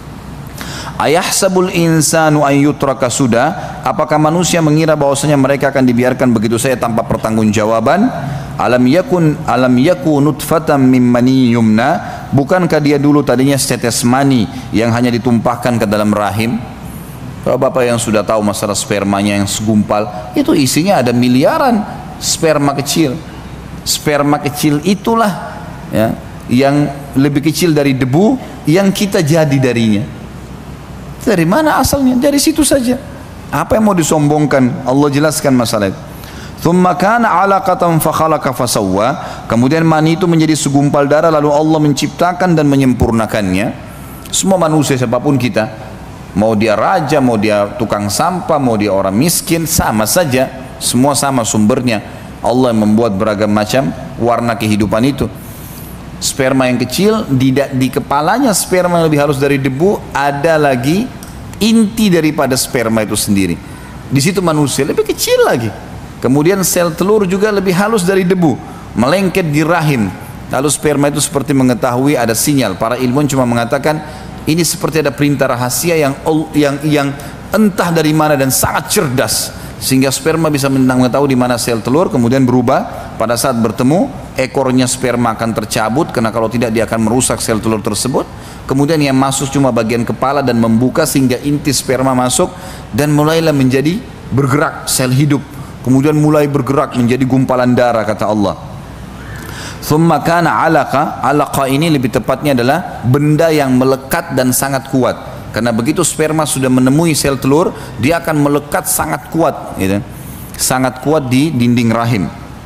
Ayahsabul insanu an yutraka sudah, apakah manusia mengira bahwasanya mereka akan dibiarkan begitu saja tanpa pertanggungjawaban? Alam yakun alam yakun nutfatan min mani yumna, bukankah dia dulu tadinya setetes mani yang hanya ditumpahkan ke dalam rahim? Kalau Bapak yang sudah tahu masalah spermanya yang segumpal, itu isinya ada miliaran sperma kecil. Sperma kecil itulah ya, yang lebih kecil dari debu yang kita jadi darinya. Dari mana asalnya? Dari situ saja. Apa yang mau disombongkan? Allah jelaskan masalah itu. Thumma kana 'alaqatan fa khalaqa fa sawwa, kemudian mani itu menjadi segumpal darah, lalu Allah menciptakan dan menyempurnakannya. Semua manusia siapapun kita, mau dia raja, mau dia tukang sampah, mau dia orang miskin, sama saja, semua sama sumbernya. Allah yang membuat beragam macam warna kehidupan itu. Sperma yang kecil, di, di kepalanya sperma yang lebih halus dari debu, ada lagi inti daripada sperma itu sendiri. Di situ manusia lebih kecil lagi. Kemudian sel telur juga lebih halus dari debu, melengket di rahim. Lalu sperma itu seperti mengetahui ada sinyal. Para ilmuwan cuma mengatakan ini seperti ada perintah rahasia yang yang yang entah dari mana dan sangat cerdas, sehingga sperma bisa mengetahui di mana sel telur, kemudian berubah. Pada saat bertemu, ekornya sperma akan tercabut, karena kalau tidak dia akan merusak sel telur tersebut. Kemudian yang masuk cuma bagian kepala dan membuka sehingga inti sperma masuk, dan mulailah menjadi bergerak sel hidup. Kemudian mulai bergerak menjadi gumpalan darah, kata Allah. Thumma kana 'alaqa, 'alaqa ini lebih tepatnya adalah benda yang melekat dan sangat kuat. Karena begitu sperma sudah menemui sel telur, dia akan melekat sangat kuat, gitu. Sangat kuat di dinding rahim.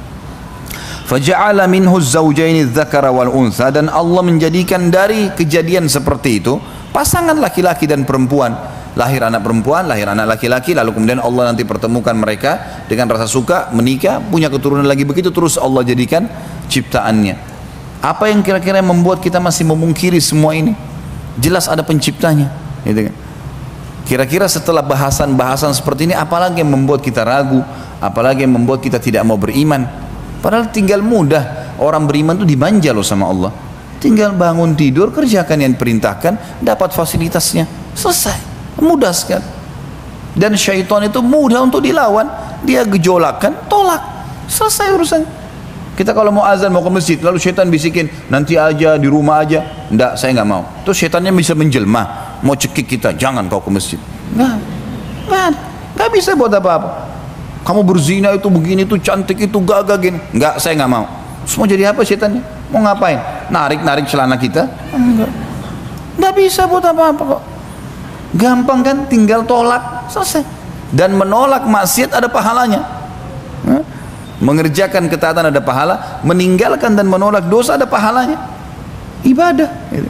Faja'ala minhu az-zawjaini adh-dhakara wal untha, dan Allah menjadikan dari kejadian seperti itu pasangan laki-laki dan perempuan. Lahir anak perempuan, lahir anak laki-laki, lalu kemudian Allah nanti pertemukan mereka dengan rasa suka, menikah, punya keturunan lagi, begitu terus Allah jadikan ciptaannya. Apa yang kira-kira membuat kita masih memungkiri semua ini? Jelas ada penciptanya, gitu kan? Kira-kira setelah bahasan-bahasan seperti ini, apalagi yang membuat kita ragu, apalagi yang membuat kita tidak mau beriman? Padahal tinggal mudah, orang beriman itu dimanja loh sama Allah. Tinggal bangun tidur, kerjakan yang diperintahkan, dapat fasilitasnya, selesai, mudah sekali. Dan syaitan itu mudah untuk dilawan, dia gejolakan, tolak, selesai urusan. Kita kalau mau azan, mau ke masjid, lalu syaitan bisikin, nanti aja, di rumah aja. Enggak, saya nggak mau. Terus syaitannya bisa menjelma, mau cekik kita, jangan kau ke masjid. Nggak, nggak, nggak bisa buat apa-apa. Kamu berzina itu begini, itu cantik, itu gagah gini. Enggak, saya nggak mau. Semua jadi apa syaitannya? Mau ngapain? Narik-narik celana kita? Enggak. Nggak bisa buat apa-apa kok. Gampang kan? Tinggal tolak, selesai. Dan menolak maksiat ada pahalanya. Hah? Mengerjakan ketaatan ada pahala, meninggalkan dan menolak dosa ada pahalanya. Ibadah.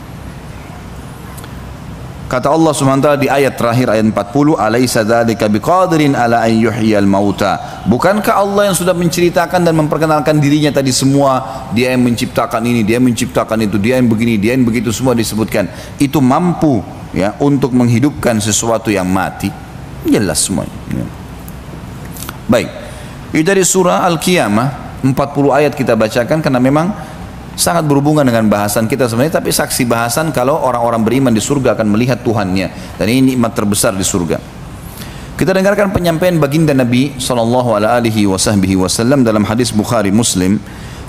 Kata Allah subhanahu wa taala di ayat terakhir, ayat empat puluh, alaysa dzalika biqadirin ala an yuhyiyal mauta, bukankah Allah yang sudah menceritakan dan memperkenalkan dirinya tadi semua, dia yang menciptakan ini, dia yang menciptakan itu, dia yang begini, dia yang begitu, semua disebutkan, itu mampu ya untuk menghidupkan sesuatu yang mati. Jelas semuanya ya. Baik, itu dari surah Al-Qiyamah, empat puluh ayat kita bacakan karena memang sangat berhubungan dengan bahasan kita sebenarnya, tapi saksi bahasan kalau orang-orang beriman di surga akan melihat Tuhannya, dan ini nikmat terbesar di surga. Kita dengarkan penyampaian baginda Nabi sallallahu alaihi wasallam dalam hadis Bukhari Muslim.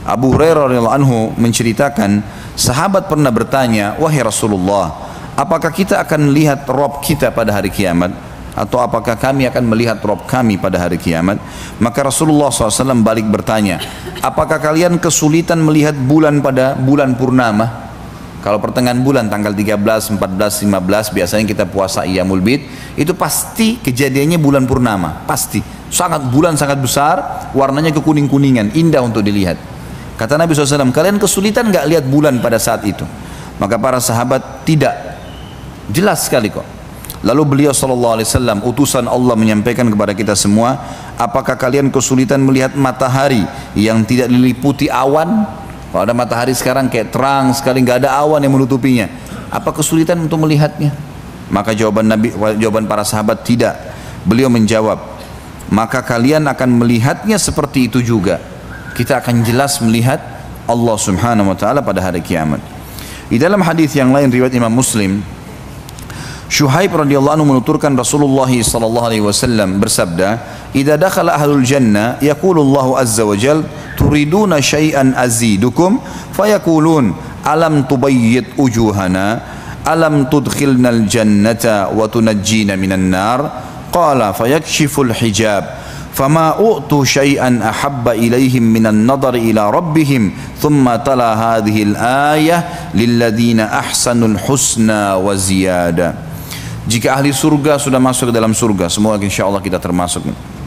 Abu Hurairah radhiyallahu anhu menceritakan, sahabat pernah bertanya, wahai Rasulullah, apakah kita akan melihat Rabb kita pada hari kiamat? Atau apakah kami akan melihat Rabb kami pada hari kiamat? Maka Rasulullah shallallahu alaihi wasallam balik bertanya, apakah kalian kesulitan melihat bulan pada bulan purnama? Kalau pertengahan bulan tanggal tiga belas, empat belas, lima belas biasanya kita puasa Iyamul Bid, itu pasti kejadiannya bulan purnama, pasti. Sangat bulan sangat besar, warnanya kekuning-kuningan, indah untuk dilihat. Kata Nabi shallallahu alaihi wasallam, kalian kesulitan nggak lihat bulan pada saat itu? Maka para sahabat, tidak. Jelas sekali kok. Lalu beliau shallallahu alaihi wasallam, utusan Allah menyampaikan kepada kita semua, apakah kalian kesulitan melihat matahari yang tidak diliputi awan? Kalau ada matahari sekarang kayak terang sekali, nggak ada awan yang menutupinya. Apa kesulitan untuk melihatnya? Maka jawaban Nabi, jawaban para sahabat, tidak. Beliau menjawab, maka kalian akan melihatnya seperti itu juga. Kita akan jelas melihat Allah Subhanahu wa taala pada hari kiamat. Di dalam hadis yang lain riwayat Imam Muslim, Syuhaib radhiyallahu anhu menuturkan Rasulullah sallallahu alaihi wasallam bersabda, "Idza dakhala ahlul jannah yaqulu Allahu azza wa jalla, turiduna syai'an azidukum?" Fayaqulun, "Alam tubayyid wujuhana? Alam tudkhilnal jannata wa tunajjina minan nar?" Qala fayakshiful hijab. فما أُؤْتُوا شيئا أحب إليهم من النظر إلى ربهم ثم تلا هذه الآية للذين أحسنوا الحسنى وزيادة. Jika ahli surga sudah masuk ke dalam surga, semoga insya Allah kita termasuk,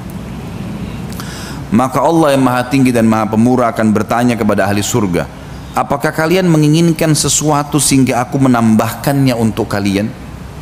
maka Allah yang maha tinggi dan maha pemurah akan bertanya kepada ahli surga, apakah kalian menginginkan sesuatu sehingga aku menambahkannya untuk kalian?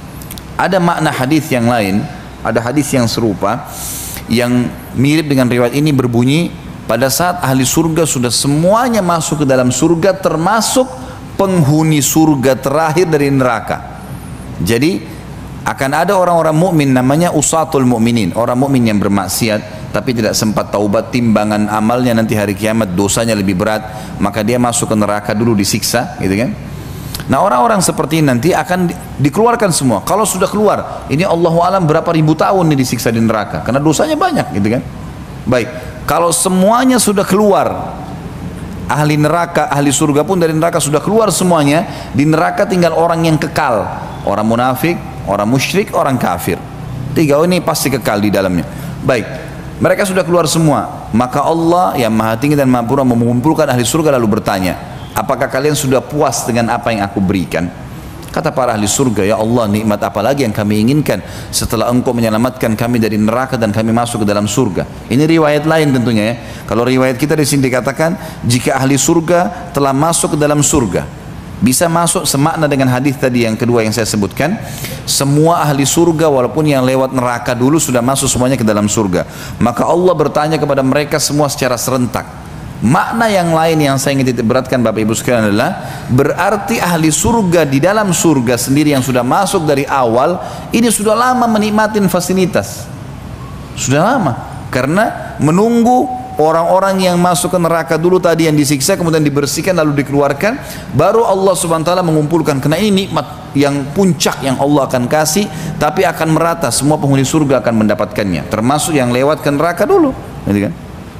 Ada makna hadis yang lain, ada hadis yang serupa yang mirip dengan riwayat ini berbunyi, pada saat ahli surga sudah semuanya masuk ke dalam surga termasuk penghuni surga terakhir dari neraka. Jadi akan ada orang-orang mukmin namanya usatul mukminin, orang mukmin yang bermaksiat tapi tidak sempat taubat, timbangan amalnya nanti hari kiamat dosanya lebih berat, maka dia masuk ke neraka dulu disiksa, gitu kan. Nah, orang-orang seperti ini nanti akan dikeluarkan semua. Kalau sudah keluar, ini Allahu alam berapa ribu tahun nih disiksa di neraka, karena dosanya banyak, gitu kan. Baik, kalau semuanya sudah keluar, ahli neraka, ahli surga pun dari neraka sudah keluar semuanya, di neraka tinggal orang yang kekal, orang munafik, orang musyrik, orang kafir. Tiga ini pasti kekal di dalamnya. Baik, mereka sudah keluar semua, maka Allah yang maha tinggi dan maha purah mengumpulkan ahli surga lalu bertanya, apakah kalian sudah puas dengan apa yang aku berikan? Kata para ahli surga, ya Allah, nikmat apa lagi yang kami inginkan setelah engkau menyelamatkan kami dari neraka dan kami masuk ke dalam surga. Ini riwayat lain tentunya ya. Kalau riwayat kita di sini dikatakan, jika ahli surga telah masuk ke dalam surga, bisa masuk semakna dengan hadis tadi yang kedua yang saya sebutkan. Semua ahli surga walaupun yang lewat neraka dulu sudah masuk semuanya ke dalam surga. Maka Allah bertanya kepada mereka semua secara serentak. Makna yang lain yang saya ingin titik beratkan Bapak Ibu sekalian adalah, berarti ahli surga di dalam surga sendiri yang sudah masuk dari awal ini sudah lama menikmati fasilitas, sudah lama, karena menunggu orang-orang yang masuk ke neraka dulu tadi yang disiksa kemudian dibersihkan lalu dikeluarkan, baru Allah subhanahu wa taala mengumpulkan. Karena ini nikmat yang puncak yang Allah akan kasih, tapi akan merata, semua penghuni surga akan mendapatkannya, termasuk yang lewat ke neraka dulu, gitu kan.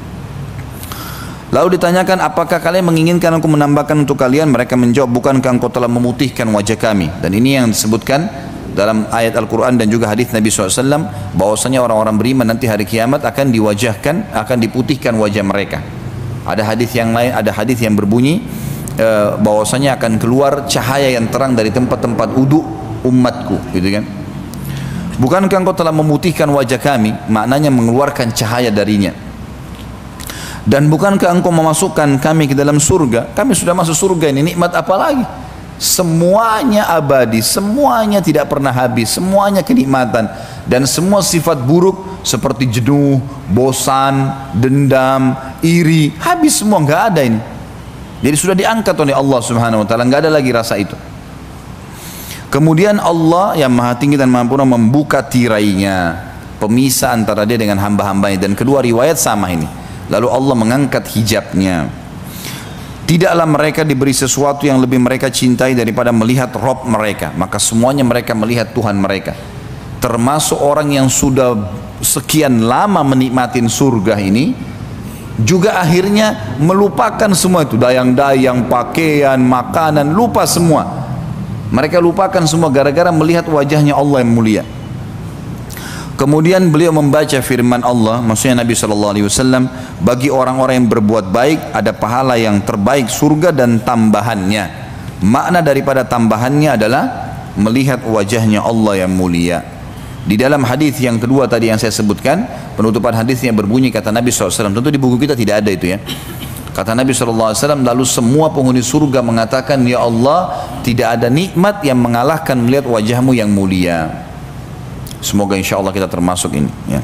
Lalu ditanyakan, apakah kalian menginginkan aku menambahkan untuk kalian? Mereka menjawab, bukankah engkau telah memutihkan wajah kami? Dan ini yang disebutkan dalam ayat Al-Quran dan juga hadis Nabi shallallahu alaihi wasallam, bahwasanya orang-orang beriman nanti hari kiamat akan diwajahkan, akan diputihkan wajah mereka. Ada hadis yang lain, ada hadis yang berbunyi e, bahwasanya akan keluar cahaya yang terang dari tempat-tempat uduk umatku, gitu kan. Bukankah engkau telah memutihkan wajah kami? Maknanya mengeluarkan cahaya darinya. Dan bukankah engkau memasukkan kami ke dalam surga? Kami sudah masuk surga, ini nikmat apa lagi? Semuanya abadi, semuanya tidak pernah habis, semuanya kenikmatan. Dan semua sifat buruk seperti jenuh, bosan, dendam, iri, habis semua, nggak ada ini. Jadi sudah diangkat oleh Allah subhanahu wa ta'ala, nggak ada lagi rasa itu. Kemudian Allah yang maha tinggi dan maha purna membuka tirainya, pemisah antara dia dengan hamba-hambanya. Dan kedua riwayat sama ini. Lalu Allah mengangkat hijabnya. Tidaklah mereka diberi sesuatu yang lebih mereka cintai daripada melihat Rabb mereka. Maka semuanya mereka melihat Tuhan mereka. Termasuk orang yang sudah sekian lama menikmati surga ini, juga akhirnya melupakan semua itu, dayang-dayang, pakaian, makanan, lupa semua. Mereka lupakan semua gara-gara melihat wajahnya Allah yang mulia. Kemudian beliau membaca firman Allah, maksudnya Nabi shallallahu alaihi wasallam, bagi orang-orang yang berbuat baik ada pahala yang terbaik, surga dan tambahannya. Makna daripada tambahannya adalah melihat wajahnya Allah yang mulia. Di dalam hadis yang kedua tadi yang saya sebutkan, penutupan hadisnya berbunyi kata Nabi shallallahu alaihi wasallam, tentu di buku kita tidak ada itu ya. Kata Nabi shallallahu alaihi wasallam, lalu semua penghuni surga mengatakan, ya Allah, tidak ada nikmat yang mengalahkan melihat wajahmu yang mulia. Semoga insya Allah kita termasuk ini ya.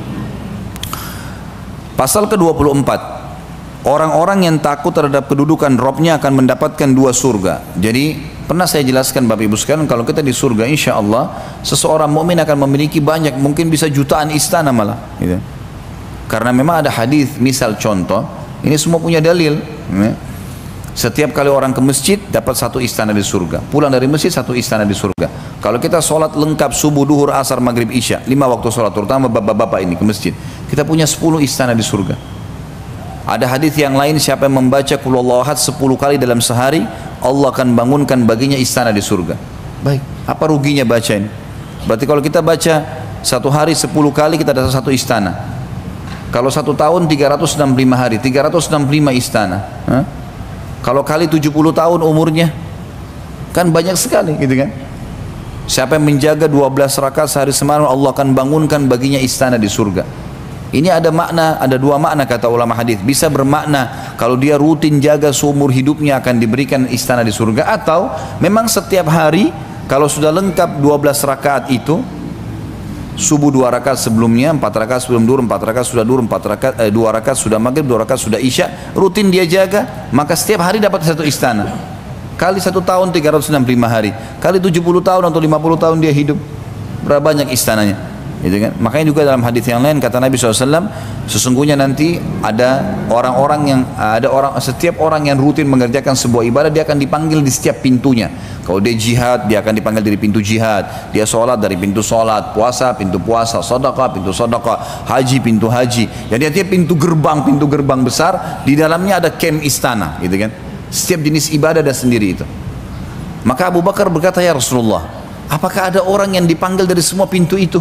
Pasal ke dua puluh empat, orang-orang yang takut terhadap kedudukan Robnya akan mendapatkan dua surga. Jadi pernah saya jelaskan Bapak Ibu sekalian, kalau kita di surga insya Allah seseorang mukmin akan memiliki banyak, mungkin bisa jutaan istana malah gitu. Karena memang ada hadis, misal contoh, ini semua punya dalil ya. Setiap kali orang ke masjid dapat satu istana di surga, pulang dari masjid satu istana di surga. Kalau kita sholat lengkap subuh, duhur, asar, maghrib, isya, lima waktu sholat, terutama bapak-bapak ini ke masjid, kita punya sepuluh istana di surga. Ada hadis yang lain, siapa yang membaca Qul Huwallahu Ahad sepuluh kali dalam sehari, Allah akan bangunkan baginya istana di surga. Baik, apa ruginya baca ini? Berarti kalau kita baca satu hari sepuluh kali, kita ada satu istana. Kalau satu tahun tiga ratus enam puluh lima hari, tiga ratus enam puluh lima istana. Hah? Kalau kali tujuh puluh tahun umurnya, kan banyak sekali gitu kan. Siapa yang menjaga dua belas rakaat sehari semalam, Allah akan bangunkan baginya istana di surga. Ini ada makna, ada dua makna kata ulama hadis. Bisa bermakna kalau dia rutin jaga seumur hidupnya akan diberikan istana di surga, atau memang setiap hari kalau sudah lengkap dua belas rakaat itu, subuh dua rakaat sebelumnya, empat rakaat sebelum duhur, empat rakaat sudah duhur, empat rakaat eh, dua rakaat sudah maghrib, dua rakaat sudah isya, rutin dia jaga, maka setiap hari dapat satu istana. Kali satu tahun tiga ratus enam puluh lima hari, kali tujuh puluh tahun atau lima puluh tahun dia hidup, berapa banyak istananya, gitu kan? Makanya juga dalam hadis yang lain kata Nabi shallallahu alaihi wasallam, sesungguhnya nanti ada orang-orang yang ada orang setiap orang yang rutin mengerjakan sebuah ibadah, dia akan dipanggil di setiap pintunya. Kalau dia jihad, dia akan dipanggil dari pintu jihad, dia sholat dari pintu sholat, puasa pintu puasa, sedekah pintu sedekah, haji pintu haji. Jadi artinya pintu gerbang pintu gerbang besar, di dalamnya ada kem istana, gitu kan? Setiap jenis ibadah ada sendiri itu. Maka Abu Bakar berkata, ya Rasulullah, apakah ada orang yang dipanggil dari semua pintu itu?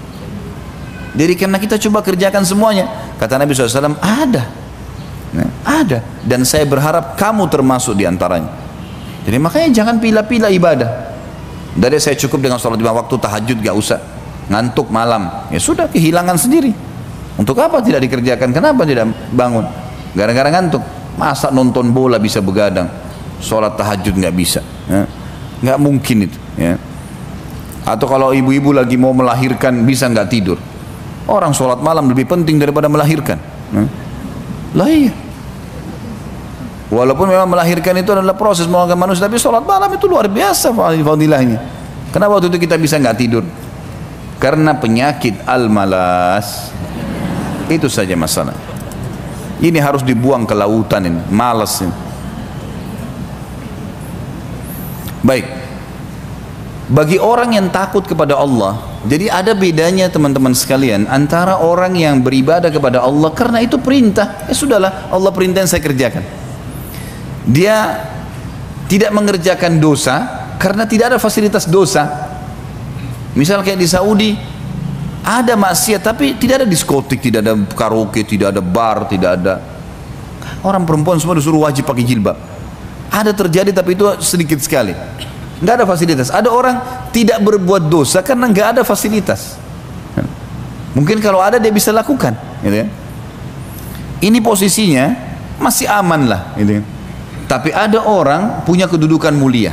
Jadi karena kita coba kerjakan semuanya. Kata Nabi shallallahu alaihi wasallam, ada nah, ada. Dan saya berharap kamu termasuk diantaranya. Jadi makanya jangan pilih-pilih ibadah. Dari saya cukup dengan sholat lima waktu, tahajud gak usah, ngantuk malam, ya sudah, kehilangan sendiri. Untuk apa tidak dikerjakan? Kenapa tidak bangun? Gara-gara ngantuk. Masa nonton bola bisa begadang, sholat tahajud nggak bisa, ya? Nggak mungkin itu. Ya. Atau kalau ibu-ibu lagi mau melahirkan bisa nggak tidur? Orang sholat malam lebih penting daripada melahirkan. Ya. Lah iya. Walaupun memang melahirkan itu adalah proses melahirkan manusia, tapi sholat malam itu luar biasa fadilahnya. Kenapa waktu itu kita bisa nggak tidur? Karena penyakit al-malas. Itu saja masalah. Ini harus dibuang ke lautan ini, malas ini. Baik. Bagi orang yang takut kepada Allah, jadi ada bedanya teman-teman sekalian antara orang yang beribadah kepada Allah karena itu perintah, ya sudahlah, Allah perintah saya kerjakan. Dia tidak mengerjakan dosa karena tidak ada fasilitas dosa. Misal kayak di Saudi, ada maksiat tapi tidak ada diskotik, tidak ada karaoke, tidak ada bar, tidak ada. Orang perempuan semua disuruh wajib pakai jilbab. Ada terjadi tapi itu sedikit sekali. Nggak ada fasilitas. Ada orang tidak berbuat dosa karena nggak ada fasilitas. Mungkin kalau ada dia bisa lakukan, gitu ya. Ini posisinya masih aman lah, gitu ya. Tapi ada orang punya kedudukan mulia.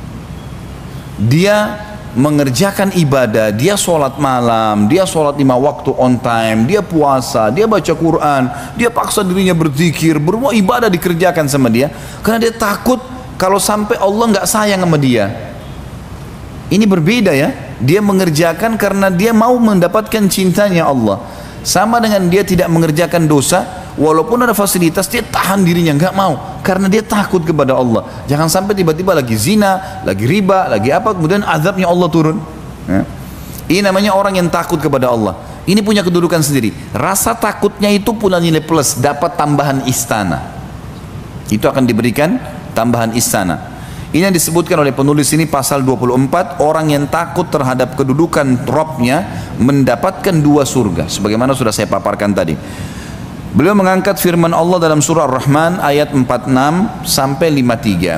Dia mengerjakan ibadah, dia sholat malam, dia sholat lima waktu on time, dia puasa, dia baca Quran, dia paksa dirinya berzikir, berbuat ibadah dikerjakan sama dia, karena dia takut kalau sampai Allah nggak sayang sama dia. Ini berbeda ya, dia mengerjakan karena dia mau mendapatkan cintanya Allah. Sama dengan dia tidak mengerjakan dosa, walaupun ada fasilitas dia tahan dirinya, nggak mau, karena dia takut kepada Allah. Jangan sampai tiba-tiba lagi zina, lagi riba, lagi apa, kemudian azabnya Allah turun. Ya. Ini namanya orang yang takut kepada Allah. Ini punya kedudukan sendiri. Rasa takutnya itu punya nilai plus, dapat tambahan istana. Itu akan diberikan tambahan istana. Ini yang disebutkan oleh penulis ini pasal dua puluh empat, orang yang takut terhadap kedudukan Robnya mendapatkan dua surga. Sebagaimana sudah saya paparkan tadi. Beliau mengangkat firman Allah dalam surah Ar-Rahman ayat empat puluh enam sampai lima puluh tiga.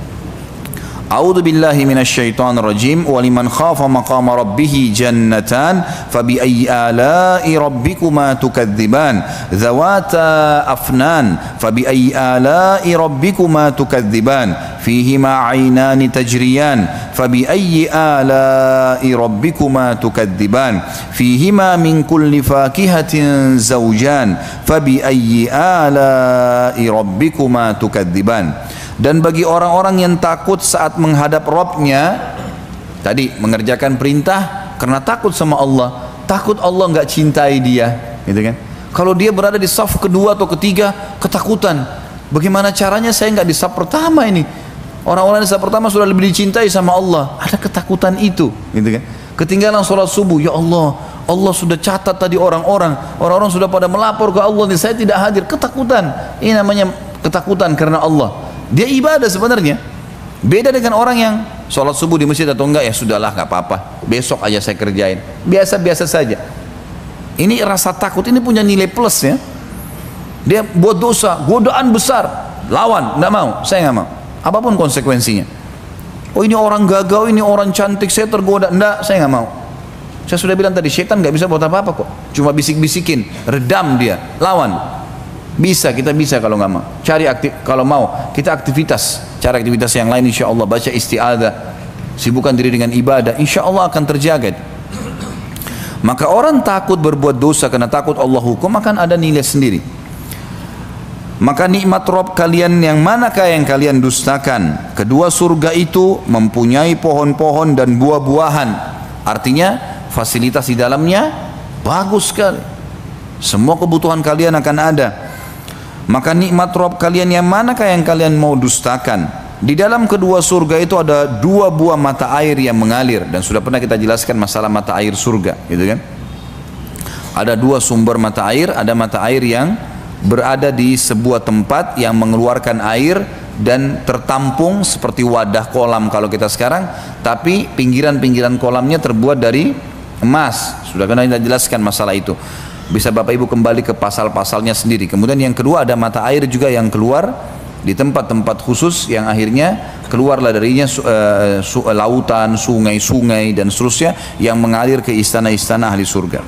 A'udzu billahi minasyaitonir rajim wa liman khafa maqama rabbih jannatan fabi ayyi ala'i rabbikuma tukadziban dzawata afnan fabi ayyi ala'i rabbikuma tukadziban fihima 'ainani tajriyan fabi ayyi ala'i rabbikuma tukadziban fihima min kulli fakihatin zawjan fabi ayyi ala'i rabbikuma tukadziban. Dan bagi orang-orang yang takut saat menghadap Rabbnya, tadi mengerjakan perintah karena takut sama Allah, takut Allah nggak cintai dia, gitu kan? Kalau dia berada di saf kedua atau ketiga, ketakutan, bagaimana caranya saya nggak di saf pertama ini? Orang-orang di saf pertama sudah lebih dicintai sama Allah, ada ketakutan itu, gitu kan? Ketinggalan sholat subuh, ya Allah, Allah sudah catat tadi orang-orang, orang-orang sudah pada melapor ke Allah, nih saya tidak hadir, ketakutan. Ini namanya ketakutan karena Allah. Dia ibadah sebenarnya. Beda dengan orang yang sholat subuh di masjid atau enggak, ya sudahlah nggak apa-apa, besok aja saya kerjain, biasa-biasa saja. Ini rasa takut ini punya nilai plus ya. Dia buat dosa, godaan besar, lawan, nggak mau, saya nggak mau, apapun konsekuensinya. Oh ini orang gagal, ini orang cantik, saya tergoda, enggak, saya nggak mau. Saya sudah bilang tadi, setan nggak bisa buat apa-apa kok, cuma bisik-bisikin, redam dia, lawan. Bisa, kita bisa kalau nggak mau. Cari aktif, kalau mau kita aktivitas, cari aktivitas yang lain, insya Allah baca isti'adzah, sibukkan diri dengan ibadah, insya Allah akan terjaga. Maka orang takut berbuat dosa karena takut Allah hukum akan ada nilai sendiri. Maka nikmat Rabb kalian yang manakah yang kalian dustakan? Kedua surga itu mempunyai pohon-pohon dan buah-buahan. Artinya fasilitas di dalamnya bagus sekali. Semua kebutuhan kalian akan ada. Maka nikmat Rabb kalian yang manakah yang kalian mau dustakan? Di dalam kedua surga itu ada dua buah mata air yang mengalir, dan sudah pernah kita jelaskan masalah mata air surga, gitu kan? Ada dua sumber mata air, ada mata air yang berada di sebuah tempat yang mengeluarkan air dan tertampung seperti wadah kolam kalau kita sekarang, tapi pinggiran-pinggiran kolamnya terbuat dari emas. Sudah pernah kita jelaskan masalah itu. Bisa Bapak Ibu kembali ke pasal-pasalnya sendiri. Kemudian yang kedua ada mata air juga yang keluar di tempat-tempat khusus yang akhirnya keluarlah darinya uh, su lautan, sungai-sungai dan seterusnya yang mengalir ke istana-istana ahli surga.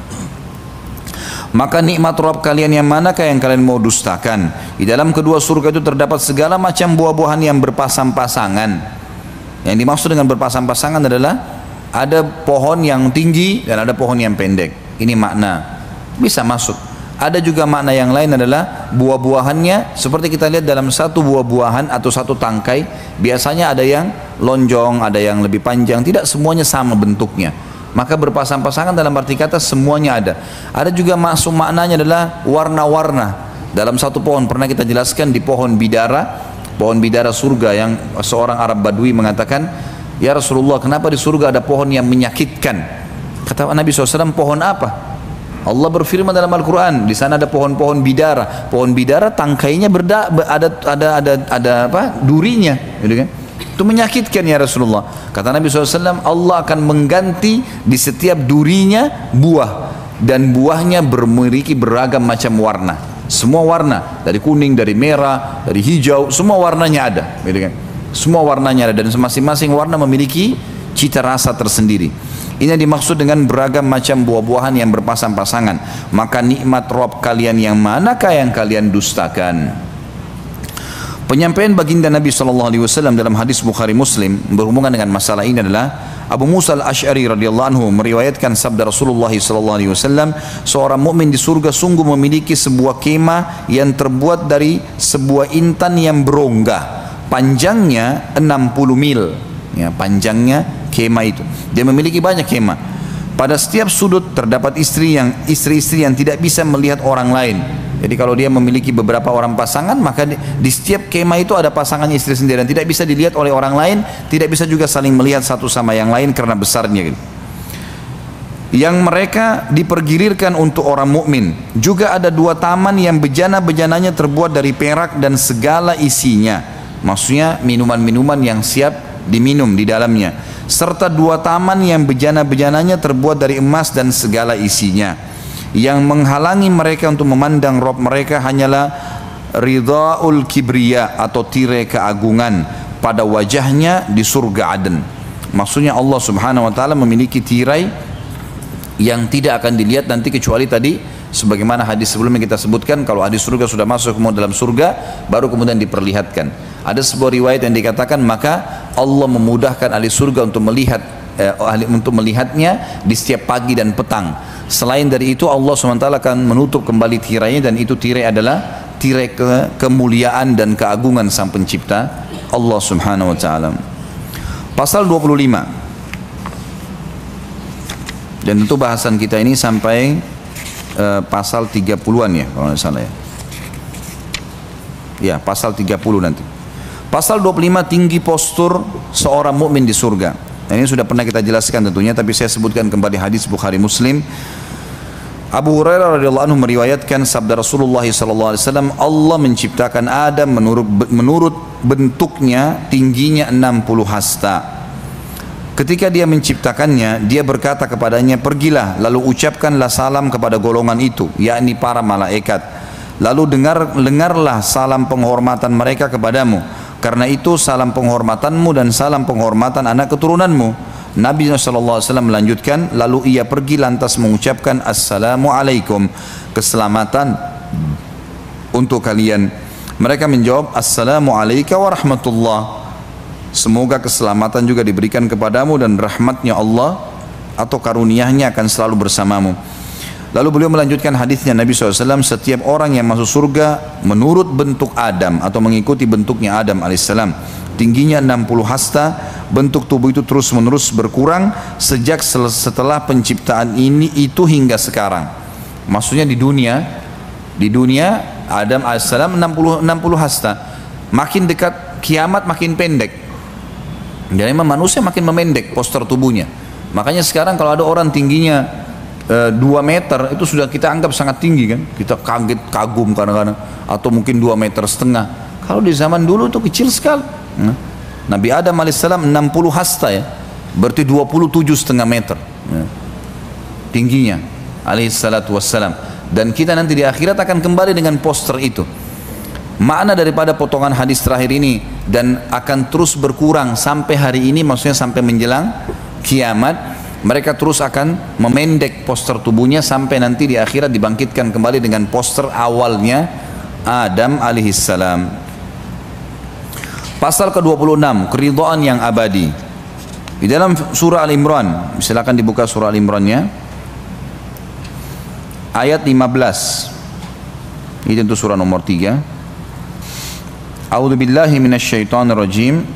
Maka nikmat Rabb kalian yang manakah yang kalian mau dustakan? Di dalam kedua surga itu terdapat segala macam buah-buahan yang berpasang-pasangan. Yang dimaksud dengan berpasang-pasangan adalah ada pohon yang tinggi dan ada pohon yang pendek. Ini makna. Bisa masuk. Ada juga makna yang lain adalah buah-buahannya seperti kita lihat dalam satu buah-buahan atau satu tangkai, biasanya ada yang lonjong, ada yang lebih panjang, tidak semuanya sama bentuknya. Maka berpasang-pasangan dalam arti kata semuanya ada. Ada juga masuk maknanya adalah warna-warna. Dalam satu pohon pernah kita jelaskan di pohon bidara, pohon bidara surga yang seorang Arab Badui mengatakan, ya Rasulullah, kenapa di surga ada pohon yang menyakitkan? Kata Nabi shallallahu alaihi wasallam, pohon apa? Allah berfirman dalam Al-Quran, di sana ada pohon-pohon bidara. Pohon bidara tangkainya berda, ada ada ada ada apa? Durinya, gitu kan? Itu menyakitkan ya Rasulullah. Kata Nabi shallallahu alaihi wasallam, Allah akan mengganti di setiap durinya buah, dan buahnya memiliki beragam macam warna. Semua warna, dari kuning, dari merah, dari hijau, semua warnanya ada, gitu kan? Semua warnanya ada, dan masing-masing warna memiliki cita rasa tersendiri. Ini yang dimaksud dengan beragam macam buah-buahan yang berpasang-pasangan. Maka nikmat Rabb kalian yang manakah yang kalian dustakan? Penyampaian baginda Nabi shallallahu alaihi wasallam dalam hadis Bukhari Muslim berhubungan dengan masalah ini adalah Abu Musa al-Ash'ari radhiyallahu anhu meriwayatkan sabda Rasulullah shallallahu alaihi wasallam, seorang mukmin di surga sungguh memiliki sebuah kemah yang terbuat dari sebuah intan yang berongga, panjangnya enam puluh mil. Ya, panjangnya kemah itu. Dia memiliki banyak kemah. Pada setiap sudut terdapat istri yang istri-istri yang tidak bisa melihat orang lain. Jadi kalau dia memiliki beberapa orang pasangan, maka di, di setiap kemah itu ada pasangannya istri sendiri dan tidak bisa dilihat oleh orang lain, tidak bisa juga saling melihat satu sama yang lain karena besarnya. Gitu. yang mereka dipergilirkan untuk orang mukmin. Juga ada dua taman yang bejana-bejananya terbuat dari perak dan segala isinya. Maksudnya minuman-minuman yang siap diminum di dalamnya. Serta dua taman yang bejana-bejananya terbuat dari emas dan segala isinya. Yang menghalangi mereka untuk memandang Rabb mereka hanyalah ridhaul kibriya atau tirai keagungan pada wajahnya di surga Aden. Maksudnya Allah Subhanahu wa taala memiliki tirai yang tidak akan dilihat nanti kecuali tadi sebagaimana hadis sebelumnya kita sebutkan, kalau ahli surga sudah masuk kemudian dalam surga baru kemudian diperlihatkan. Ada sebuah riwayat yang dikatakan maka Allah memudahkan ahli surga untuk melihat eh, untuk melihatnya di setiap pagi dan petang. Selain dari itu Allah subhanahu wa taala akan menutup kembali tirainya, dan itu tirai adalah tirai ke kemuliaan dan keagungan sang pencipta Allah subhanahu wa taala. Pasal dua puluh lima. Dan tentu bahasan kita ini sampai uh, pasal tiga puluhan ya kalau tidak salah ya. Ya, pasal tiga puluh nanti. Pasal dua puluh lima, tinggi postur seorang mukmin di surga. Nah, ini sudah pernah kita jelaskan tentunya, tapi saya sebutkan kembali hadis Bukhari Muslim. Abu Hurairah radhiyallahu anhu meriwayatkan sabda Rasulullah sallallahu alaihi wasallam, Allah menciptakan Adam menurut menurut bentuknya tingginya enam puluh hasta. Ketika dia menciptakannya, dia berkata kepadanya, pergilah lalu ucapkanlah salam kepada golongan itu, yakni para malaikat. Lalu dengar dengarlah salam penghormatan mereka kepadamu. Karena itu salam penghormatanmu dan salam penghormatan anak keturunanmu. Nabi shallallahu alaihi wasallam melanjutkan, lalu ia pergi lantas mengucapkan assalamualaikum, keselamatan untuk kalian. Mereka menjawab, assalamualaikum warahmatullah, semoga keselamatan juga diberikan kepadamu dan rahmatnya Allah atau karuniahnya akan selalu bersamamu. Lalu beliau melanjutkan hadisnya Nabi shallallahu alaihi wasallam, setiap orang yang masuk surga menurut bentuk Adam atau mengikuti bentuknya Adam alaihissalam, tingginya enam puluh hasta, bentuk tubuh itu terus menerus berkurang sejak setelah penciptaan ini itu hingga sekarang. Maksudnya di dunia, di dunia Adam alaihissalam enam puluh hasta, makin dekat kiamat makin pendek. Dan memang manusia makin memendek postur tubuhnya. Makanya sekarang kalau ada orang tingginya dua meter itu sudah kita anggap sangat tinggi kan, kita kaget kagum kadang-kadang, atau mungkin dua meter setengah. Kalau di zaman dulu itu kecil sekali. Nah, Nabi Adam alaihissalam enam puluh hasta ya, berarti dua puluh tujuh setengah meter ya, tingginya alaihissalatu wassalam. Dan kita nanti di akhirat akan kembali dengan poster itu. Makna daripada potongan hadis terakhir ini, dan akan terus berkurang sampai hari ini, maksudnya sampai menjelang kiamat. Mereka terus akan memendek poster tubuhnya sampai nanti di akhirat dibangkitkan kembali dengan poster awalnya Adam alaihissalam. Pasal ke dua puluh enam, keridhaan yang abadi. Di dalam surah Al-Imran, silakan dibuka surah Al-Imran-nya, ayat lima belas. Ini tentu surah nomor tiga. A'udzu billahi minasyaitonir rajim.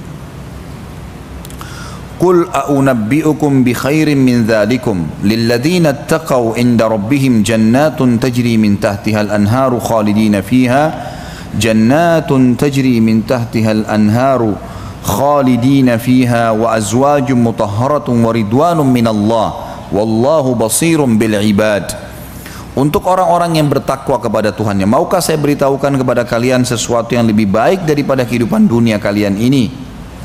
Qul a'unabbi'ukum bi khairin min dzalikum lilladzina ittaqaw 'inda rabbihim jannatun tajri min tahtiha al-anharu khalidina fiha jannatun tajri min tahtiha al-anharu khalidina fiha wa azwajun mutahharatun wa ridwanun minallah wallahu basirun bil ibad. Untuk orang-orang yang bertakwa kepada Tuhannya, maukah saya beritahukan kepada kalian sesuatu yang lebih baik daripada kehidupan dunia kalian ini?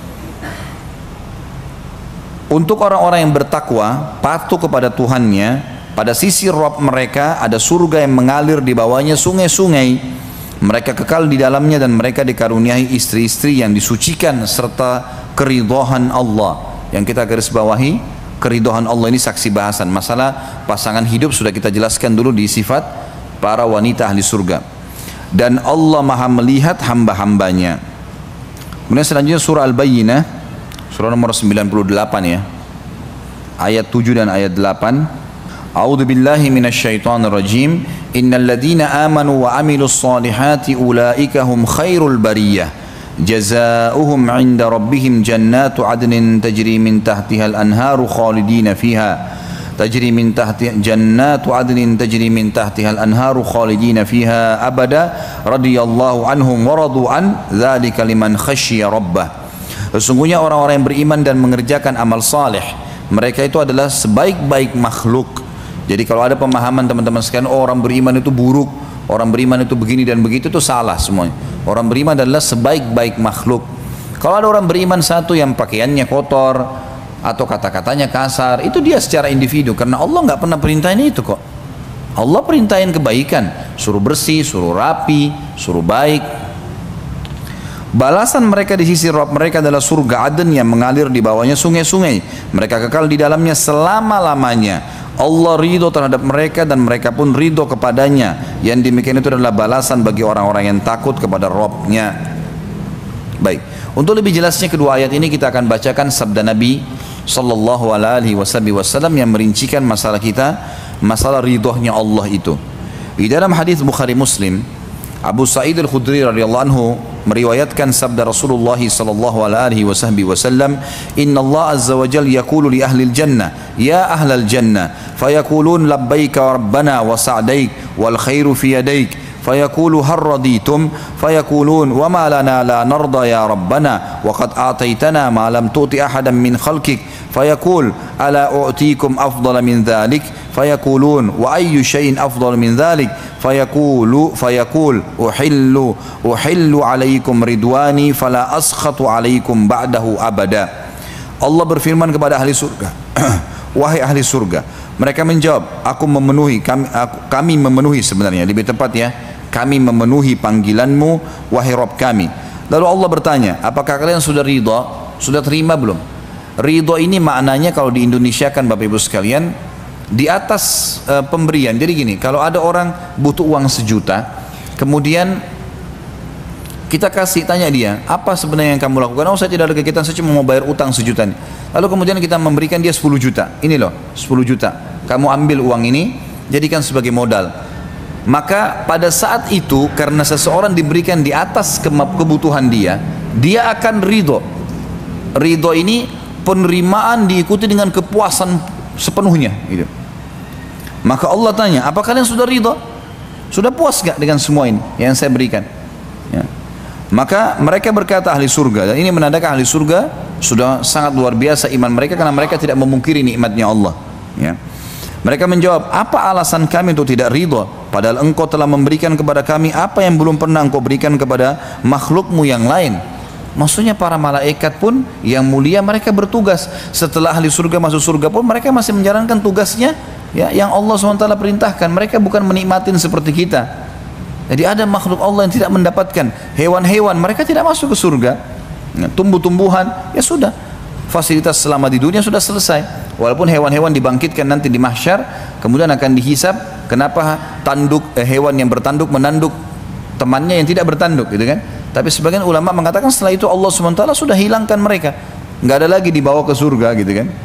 Untuk orang-orang yang bertakwa, patuh kepada Tuhannya, pada sisi Rabb mereka ada surga yang mengalir di bawahnya sungai-sungai. Mereka kekal di dalamnya dan mereka dikaruniai istri-istri yang disucikan serta keridhaan Allah. Yang kita garis bawahi, keridhaan Allah ini saksi bahasan. Masalah pasangan hidup sudah kita jelaskan dulu di sifat para wanita ahli surga. Dan Allah maha melihat hamba-hambanya. Kemudian selanjutnya surah Al-Bayyinah, surah nomor sembilan puluh delapan ya, ayat tujuh dan ayat delapan. A'udzu billahi minasyaitonir rajim. Innal ladzina amanu wa amilus solihati ulaika hum khairul bariyah. Jazaohum 'inda rabbihim jannatu 'adnin tajri min tahtiha al-anharu khalidina fiha. Tajri min tahtiha jannatu 'adnin tajri min tahtiha al-anharu khalidina fiha abada radhiyallahu anhum wa radu an dzalika liman khasyiya rabbah. Sesungguhnya orang-orang yang beriman dan mengerjakan amal saleh, mereka itu adalah sebaik-baik makhluk Jadi kalau ada pemahaman teman-teman sekalian, oh, orang beriman itu buruk, orang beriman itu begini dan begitu, itu salah semuanya. Orang beriman adalah sebaik-baik makhluk. Kalau ada orang beriman satu yang pakaiannya kotor atau kata-katanya kasar, itu dia secara individu, karena Allah nggak pernah perintahin itu kok. Allah perintahin kebaikan, suruh bersih, suruh rapi, suruh baik. Balasan mereka di sisi Rabb mereka adalah surga Aden yang mengalir di bawahnya sungai-sungai. Mereka kekal di dalamnya selama-lamanya. Allah ridho terhadap mereka dan mereka pun ridho kepadanya. Yang demikian itu adalah balasan bagi orang-orang yang takut kepada Rabb-nya. Baik, untuk lebih jelasnya kedua ayat ini kita akan bacakan sabda Nabi Sallallahu Alaihi Wasallam yang merincikan masalah kita, masalah ridhonya Allah itu. Di dalam hadis Bukhari Muslim, Abu Sa'id Al-Khudri radhiyallahu anhu meriwayatkan sabda Rasulullah sallallahu alaihi wasallam, "Inna Allah azza wa jalla yaqulu li ahli al-jannah, ya ahlal jannah, fayaqulun labbaika rabbana wa sa'daik wal khairu fi yadaik." فيقول هل رضيتم فيقولون وما لنا لا نرضى يا ربنا وقد أعطيتنا ما لم تؤت أحدا من خلقك فيقول ألا أعطيكم أفضل من ذلك فيقولون وأي شيء أفضل من ذلك فيقول فيقول أحل أحل عليكم رضواني فلا أسخط عليكم بعده أبدا. Allah berfirman kepada ahli surga, wahai ahli surga. Mereka menjawab, aku memenuhi, kami, aku, kami memenuhi sebenarnya, lebih tepat ya, kami memenuhi panggilanmu, wahai Rabb kami. Lalu Allah bertanya, apakah kalian sudah ridha? Sudah terima belum? Ridha ini maknanya kalau di Indonesia kan Bapak Ibu sekalian, di atas uh, pemberian. Jadi gini, kalau ada orang butuh uang sejuta, kemudian kita kasih, tanya dia, apa sebenarnya yang kamu lakukan? Oh, saya tidak ada kegiatan, saya cuma mau bayar utang sejuta. Lalu kemudian kita memberikan dia sepuluh juta. Ini loh, sepuluh juta. Kamu ambil uang ini, jadikan sebagai modal. Maka pada saat itu, karena seseorang diberikan di atas kebutuhan dia, dia akan ridho. Ridho ini penerimaan diikuti dengan kepuasan sepenuhnya. Gitu. Maka Allah tanya, apa kalian sudah ridho? Sudah puas gak dengan semua ini yang saya berikan? Ya. Maka mereka berkata ahli surga, dan ini menandakan ahli surga sudah sangat luar biasa iman mereka karena mereka tidak memungkiri nikmatnya Allah. Ya. Mereka menjawab, apa alasan kami untuk tidak ridho? Padahal engkau telah memberikan kepada kami apa yang belum pernah engkau berikan kepada makhlukmu yang lain. Maksudnya para malaikat pun yang mulia mereka bertugas. Setelah ahli surga masuk surga pun mereka masih menjalankan tugasnya ya, yang Allah subhanahu wa taala perintahkan. Mereka bukan menikmatin seperti kita. Jadi ada makhluk Allah yang tidak mendapatkan. Hewan-hewan mereka tidak masuk ke surga. Nah, tumbuh-tumbuhan ya sudah, fasilitas selama di dunia sudah selesai. Walaupun hewan-hewan dibangkitkan nanti di mahsyar, kemudian akan dihisab. Kenapa tanduk eh, hewan yang bertanduk menanduk temannya yang tidak bertanduk, gitu kan? Tapi sebagian ulama mengatakan setelah itu Allah subhanahu wa taala sudah hilangkan mereka, nggak ada lagi dibawa ke surga, gitu kan?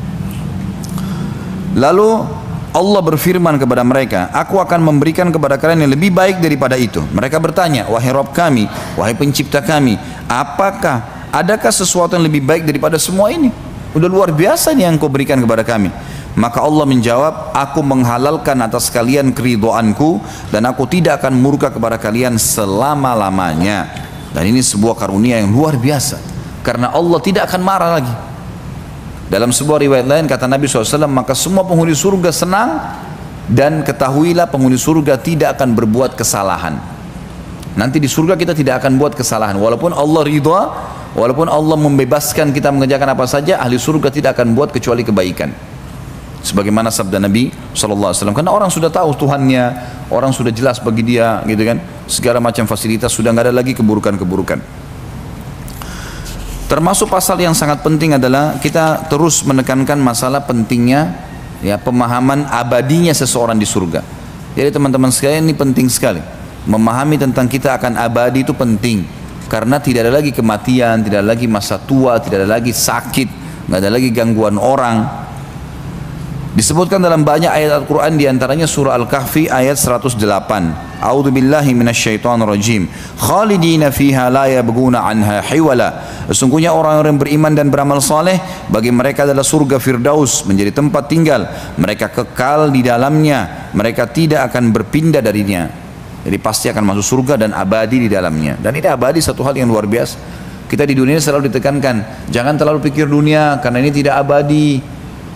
Lalu Allah berfirman kepada mereka, aku akan memberikan kepada kalian yang lebih baik daripada itu. Mereka bertanya, wahai Rabb kami, wahai pencipta kami, apakah adakah sesuatu yang lebih baik daripada semua ini? Udah luar biasa nih yang kau berikan kepada kami. Maka Allah menjawab, aku menghalalkan atas kalian keridhoanku dan aku tidak akan murka kepada kalian selama-lamanya. Dan ini sebuah karunia yang luar biasa, karena Allah tidak akan marah lagi. Dalam sebuah riwayat lain kata Nabi shallallahu alaihi wasallam, maka semua penghuni surga senang, dan ketahuilah penghuni surga tidak akan berbuat kesalahan. Nanti di surga kita tidak akan buat kesalahan, walaupun Allah ridha, walaupun Allah membebaskan kita mengerjakan apa saja, ahli surga tidak akan buat kecuali kebaikan. Sebagaimana sabda Nabi shallallahu alaihi wasallam, karena orang sudah tahu Tuhannya, orang sudah jelas bagi dia, gitu kan, segala macam fasilitas, sudah nggak ada lagi keburukan-keburukan. Termasuk pasal yang sangat penting adalah kita terus menekankan masalah pentingnya ya pemahaman abadinya seseorang di surga. Jadi teman-teman sekalian, ini penting sekali. Memahami tentang kita akan abadi itu penting, karena tidak ada lagi kematian, tidak ada lagi masa tua, tidak ada lagi sakit, nggak ada lagi gangguan orang. Disebutkan dalam banyak ayat Al-Quran, diantaranya surah Al-Kahfi ayat seratus delapan. A'udzu billahi minasyaitonir rajim. Khalidina fiha la yabghuna anha hiwala. Sesungguhnya orang-orang beriman dan beramal saleh, bagi mereka adalah surga Firdaus menjadi tempat tinggal. Mereka kekal di dalamnya, mereka tidak akan berpindah darinya. Jadi pasti akan masuk surga dan abadi di dalamnya. Dan ini abadi satu hal yang luar biasa. Kita di dunia selalu ditekankan, jangan terlalu pikir dunia karena ini tidak abadi.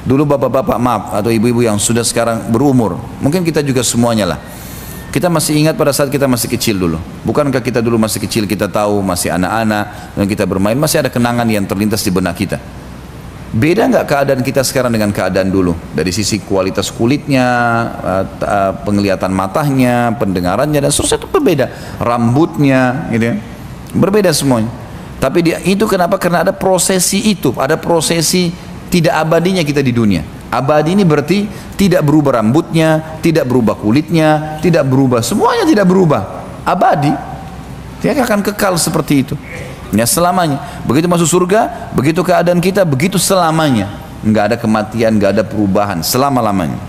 Dulu bapak-bapak maaf atau ibu-ibu yang sudah sekarang berumur, mungkin kita juga semuanya lah. Kita masih ingat pada saat kita masih kecil dulu. Bukankah kita dulu masih kecil, kita tahu masih anak-anak dan kita bermain, masih ada kenangan yang terlintas di benak kita. Beda nggak keadaan kita sekarang dengan keadaan dulu? Dari sisi kualitas kulitnya, penglihatan matanya, pendengarannya dan seterusnya itu berbeda. Rambutnya, gitu ya, berbeda semuanya. Tapi dia, itu kenapa? Karena ada prosesi itu, ada prosesi tidak abadinya kita di dunia. Abadi ini berarti tidak berubah rambutnya, tidak berubah kulitnya, tidak berubah, semuanya tidak berubah. Abadi, dia akan kekal seperti itu. Ya selamanya. Begitu masuk surga, begitu keadaan kita, begitu selamanya. Nggak ada kematian, nggak ada perubahan, selama-lamanya.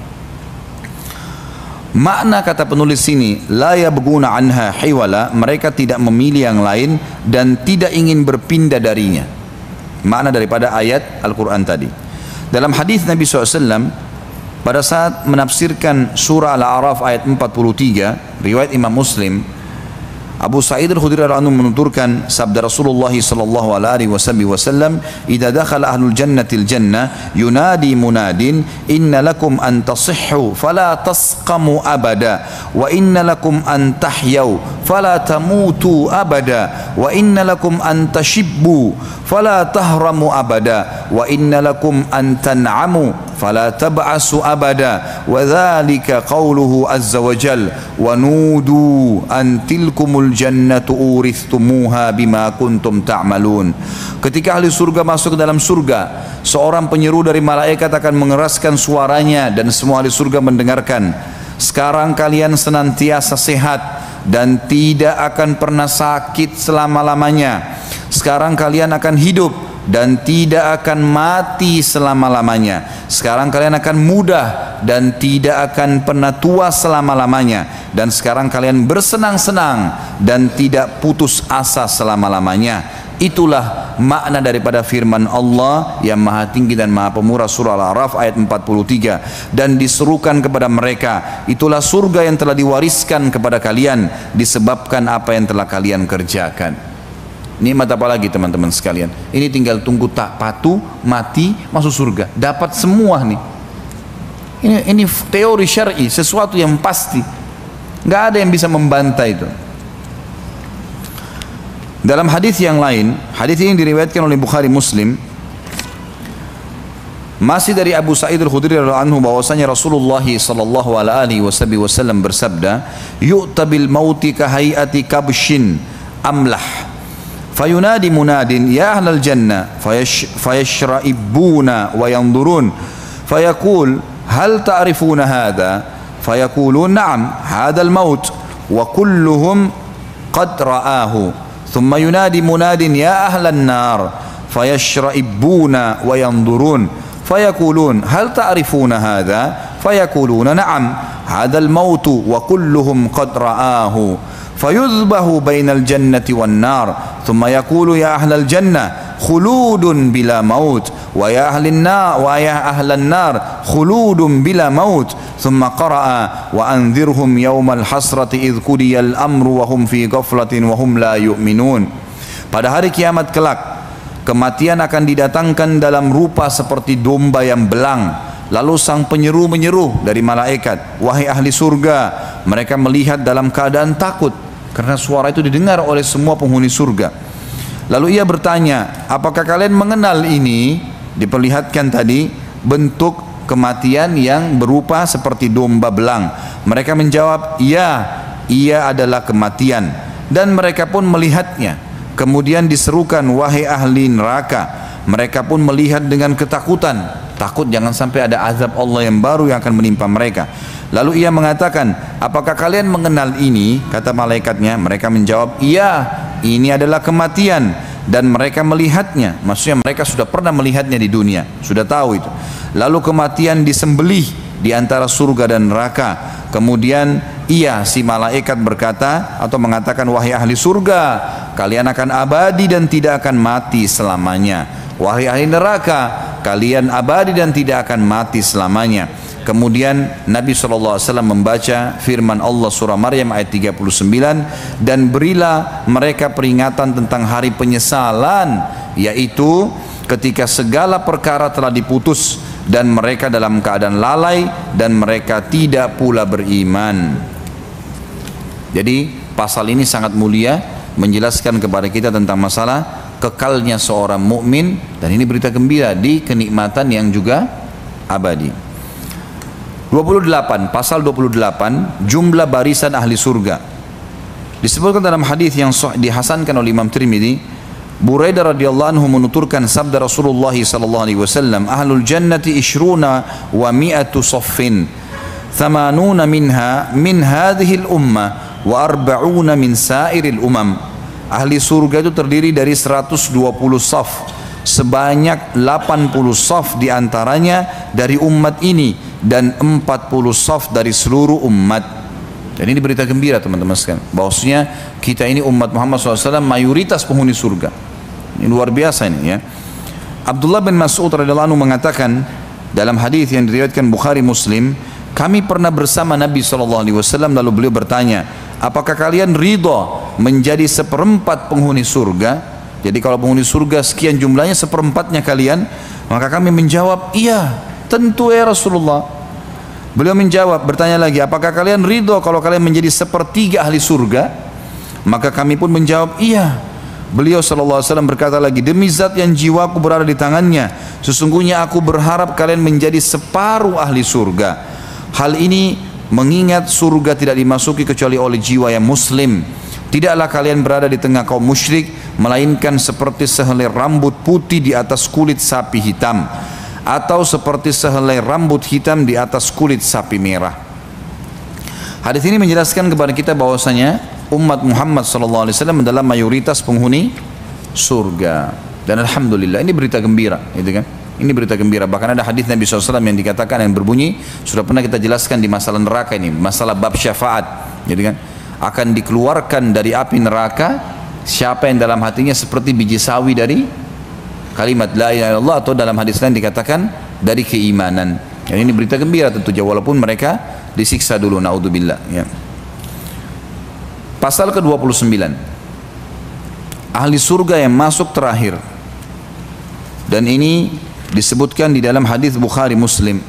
Makna kata penulis sini, la yabghuna anha hiwala, mereka tidak memilih yang lain dan tidak ingin berpindah darinya. Makna daripada ayat Al-Quran tadi. Dalam hadis Nabi shallallahu alaihi wasallam pada saat menafsirkan surah Al-A'raf ayat empat puluh tiga, riwayat Imam Muslim, Abu Sa'id Al-Khudri radhiyallahu anhu menunturkan sabda Rasulullah sallallahu alaihi wasallam, "Idza dakhala ahlul jannati al-jannah yunadi munadin inna lakum an tasihhu fala tasqamu abada wa inna lakum an tahyau fala tamutu abada wa inna lakum an tashibbu fala tahramu abada wa inna lakum an tan'amu fala tab'asu abada wa dzalika qauluhu azza wa jalla wa nudu an tilkumul jannatu urithumuha bima kuntum ta'malun." Ketika ahli surga masuk ke dalam surga, seorang penyeru dari malaikat akan mengeraskan suaranya dan semua ahli surga mendengarkan. Sekarang kalian senantiasa sehat dan tidak akan pernah sakit selama-lamanya. Sekarang kalian akan hidup dan tidak akan mati selama-lamanya. Sekarang kalian akan muda dan tidak akan pernah tua selama-lamanya. Dan sekarang kalian bersenang-senang dan tidak putus asa selama-lamanya. Itulah makna daripada firman Allah yang maha tinggi dan maha pemurah, surah Al-A'raf ayat empat puluh tiga. Dan diserukan kepada mereka, itulah surga yang telah diwariskan kepada kalian disebabkan apa yang telah kalian kerjakan. Nikmat apa lagi teman-teman sekalian? Ini tinggal tunggu tak patuh, mati, masuk surga. Dapat semua nih. Ini, ini teori syar'i, sesuatu yang pasti. Nggak ada yang bisa membantah itu. Dalam hadis yang lain, hadis ini diriwayatkan oleh Bukhari Muslim, masih dari Abu Sa'id Al-Khudri radhiyallahu anhu, bahwasanya Rasulullah sallallahu alaihi wasallam bersabda, "Yu'ta bil mauti ka hayati kabshin amlah." Fayunadi munadin ya ahlal jannah fayashra'ibuna wa yanzurun fayaqul hal ta'rifuna hadha fayaqulun na'am hadha al-maut wa kulluhum qad ra'ahu thumma yunadi munadin ya ahlan nar fayashra'ibuna wa yanzurun fayaqulun hal ta'rifuna hadha fayaquluna na'am hadha al-maut wa kulluhum qad ra'ahu فيذبح بين الجنة والنار ثم يقول يا أهل الجنة خلود بلا موت ويا أهل النار ويا أهل النار خلود بلا موت ثم قرأ وأنذرهم يوم الحسرة إذ قضي الأمر وهم في غفلة وهم لا يؤمنون. Pada hari kiamat kelak, kematian akan didatangkan dalam rupa seperti domba yang belang. Lalu sang penyeru menyeru dari malaikat, wahai ahli surga. Mereka melihat dalam keadaan takut karena suara itu didengar oleh semua penghuni surga. Lalu ia bertanya, apakah kalian mengenal ini? Diperlihatkan tadi bentuk kematian yang berupa seperti domba belang. Mereka menjawab, iya, ia adalah kematian. Dan mereka pun melihatnya. Kemudian diserukan, wahai ahli neraka. Mereka pun melihat dengan ketakutan. Takut jangan sampai ada azab Allah yang baru yang akan menimpa mereka. Lalu ia mengatakan, apakah kalian mengenal ini? Kata malaikatnya. Mereka menjawab, iya, ini adalah kematian. Dan mereka melihatnya. Maksudnya mereka sudah pernah melihatnya di dunia, sudah tahu itu. Lalu kematian disembelih di antara surga dan neraka. Kemudian ia, si malaikat berkata atau mengatakan, wahai ahli surga, kalian akan abadi dan tidak akan mati selamanya. Wahai ahli neraka, kalian abadi dan tidak akan mati selamanya. Kemudian Nabi shallallahu alaihi wasallam membaca firman Allah surah Maryam ayat tiga puluh sembilan, dan berilah mereka peringatan tentang hari penyesalan, yaitu ketika segala perkara telah diputus dan mereka dalam keadaan lalai dan mereka tidak pula beriman. Jadi pasal ini sangat mulia, menjelaskan kepada kita tentang masalah kekalnya seorang mukmin, dan ini berita gembira di kenikmatan yang juga abadi. dua puluh delapan, pasal dua puluh delapan, jumlah barisan ahli surga. Disebutkan dalam hadis yang sahih dihasankan oleh Imam Tirmidzi, Buraidah radhiyallahu anhu menuturkan sabda Rasulullah sallallahu alaihi wasallam, ahlul jannati ishruna wa mi'atu saffin, thamanuna minha min hadhihi al-ummah wa arba'una min sairil umam. Ahli surga itu terdiri dari seratus dua puluh saf, sebanyak delapan puluh saf diantaranya dari umat ini dan empat puluh saf dari seluruh umat. Dan ini berita gembira teman-teman sekalian, bahwasanya kita ini umat Muhammad shallallahu alaihi wasallam mayoritas penghuni surga. Ini luar biasa ini ya. Abdullah bin Mas'ud radhiyallahu anhu mengatakan dalam hadis yang diriwayatkan Bukhari Muslim, kami pernah bersama Nabi shallallahu alaihi wasallam, lalu beliau bertanya, apakah kalian ridha menjadi seperempat penghuni surga? Jadi kalau penghuni surga sekian jumlahnya, seperempatnya kalian? Maka kami menjawab, iya tentu ya Rasulullah. Beliau menjawab, bertanya lagi, apakah kalian ridho kalau kalian menjadi sepertiga ahli surga? Maka kami pun menjawab, iya. Beliau sallallahu alaihi wasallam berkata lagi, demi zat yang jiwaku berada di tangannya, sesungguhnya aku berharap kalian menjadi separuh ahli surga. Hal ini mengingat surga tidak dimasuki kecuali oleh jiwa yang muslim. Tidaklah kalian berada di tengah kaum musyrik, melainkan seperti sehelai rambut putih di atas kulit sapi hitam, atau seperti sehelai rambut hitam di atas kulit sapi merah. Hadis ini menjelaskan kepada kita bahwasanya umat Muhammad sallallahu alaihi wasallam adalah mayoritas penghuni surga. Dan alhamdulillah ini berita gembira, gitu kan? Ini berita gembira. Bahkan ada hadis Nabi shallallahu alaihi wasallam yang dikatakan, yang berbunyi, sudah pernah kita jelaskan di masalah neraka ini, masalah bab syafaat, gitu kan? Akan dikeluarkan dari api neraka siapa yang dalam hatinya seperti biji sawi dari kalimat la ilaha illallah, atau dalam hadis lain dikatakan dari keimanan. Dan ini berita gembira tentu, walaupun mereka disiksa dulu, naudzubillah ya. Pasal ke dua puluh sembilan, ahli surga yang masuk terakhir, dan ini disebutkan di dalam hadis Bukhari Muslim.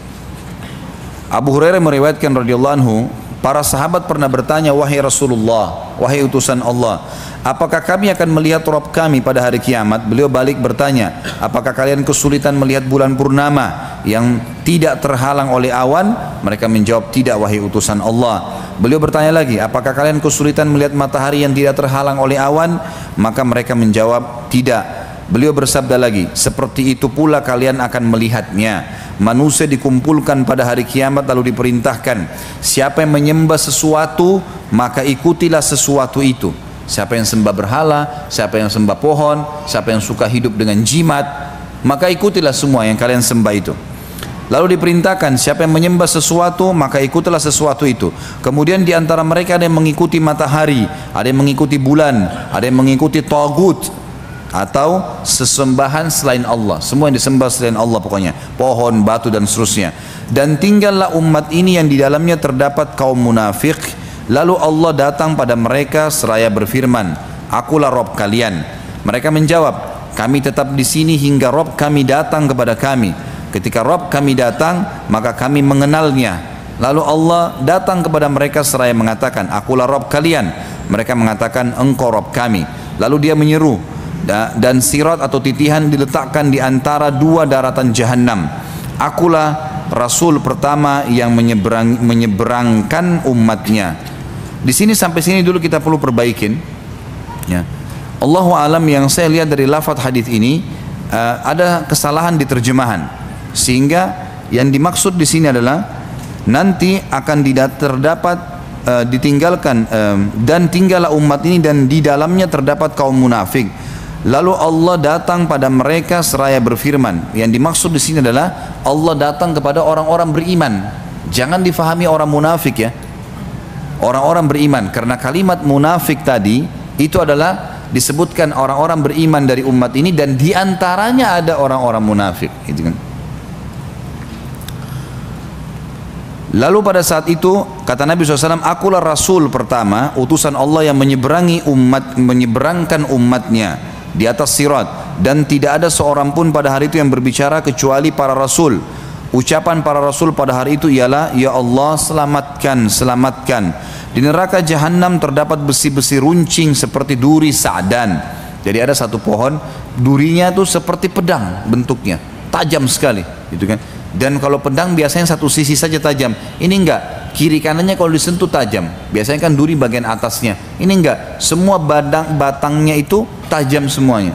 Abu Hurairah meriwayatkan radhiyallahu anhu, para sahabat pernah bertanya, wahai Rasulullah, wahai utusan Allah, apakah kami akan melihat Rabb kami pada hari kiamat? Beliau balik bertanya, apakah kalian kesulitan melihat bulan purnama yang tidak terhalang oleh awan? Mereka menjawab, tidak wahai utusan Allah. Beliau bertanya lagi, apakah kalian kesulitan melihat matahari yang tidak terhalang oleh awan? Maka mereka menjawab, tidak. Beliau bersabda lagi, seperti itu pula kalian akan melihatnya. Manusia dikumpulkan pada hari kiamat lalu diperintahkan, siapa yang menyembah sesuatu maka ikutilah sesuatu itu. Siapa yang sembah berhala, siapa yang sembah pohon, siapa yang suka hidup dengan jimat, maka ikutilah semua yang kalian sembah itu. Lalu diperintahkan, siapa yang menyembah sesuatu maka ikutilah sesuatu itu. Kemudian di antara mereka ada yang mengikuti matahari, ada yang mengikuti bulan, ada yang mengikuti tagut atau sesembahan selain Allah. Semua yang disembah selain Allah pokoknya, pohon, batu dan seterusnya. Dan tinggallah umat ini yang di dalamnya terdapat kaum munafik. Lalu Allah datang pada mereka seraya berfirman, akulah Rabb kalian. Mereka menjawab, kami tetap di sini hingga Rabb kami datang kepada kami. Ketika Rabb kami datang, maka kami mengenalnya. Lalu Allah datang kepada mereka seraya mengatakan, akulah Rabb kalian. Mereka mengatakan, engkau Rabb kami. Lalu dia menyeru, dan sirat atau titihan diletakkan di antara dua daratan jahanam. Akulah Rasul pertama yang menyeberang, menyeberangkan umatnya. Di sini sampai sini dulu kita perlu perbaikin. Ya. Allahu alam, yang saya lihat dari lafaz hadis ini uh, ada kesalahan di terjemahan, sehingga yang dimaksud di sini adalah nanti akan terdapat uh, ditinggalkan uh, dan tinggallah umat ini dan di dalamnya terdapat kaum munafik. Lalu Allah datang pada mereka seraya berfirman. Yang dimaksud di sini adalah Allah datang kepada orang-orang beriman. Jangan difahami orang munafik ya. Orang-orang beriman, karena kalimat munafik tadi itu adalah disebutkan orang-orang beriman dari umat ini dan diantaranya ada orang-orang munafik, gitu kan. Lalu pada saat itu kata Nabi shallallahu alaihi wasallam, akulah Rasul pertama, utusan Allah yang menyeberangi umat, menyeberangkan umatnya di atas sirat, dan tidak ada seorang pun pada hari itu yang berbicara kecuali para Rasul. Ucapan para rasul pada hari itu ialah, ya Allah selamatkan, selamatkan. Di neraka jahanam terdapat besi-besi runcing seperti duri sa'dan. Jadi ada satu pohon, durinya itu seperti pedang bentuknya, tajam sekali, gitu kan. Dan kalau pedang biasanya satu sisi saja tajam, ini enggak, kiri kanannya kalau disentuh tajam. Biasanya kan duri bagian atasnya, ini enggak, semua badang, batangnya itu tajam semuanya.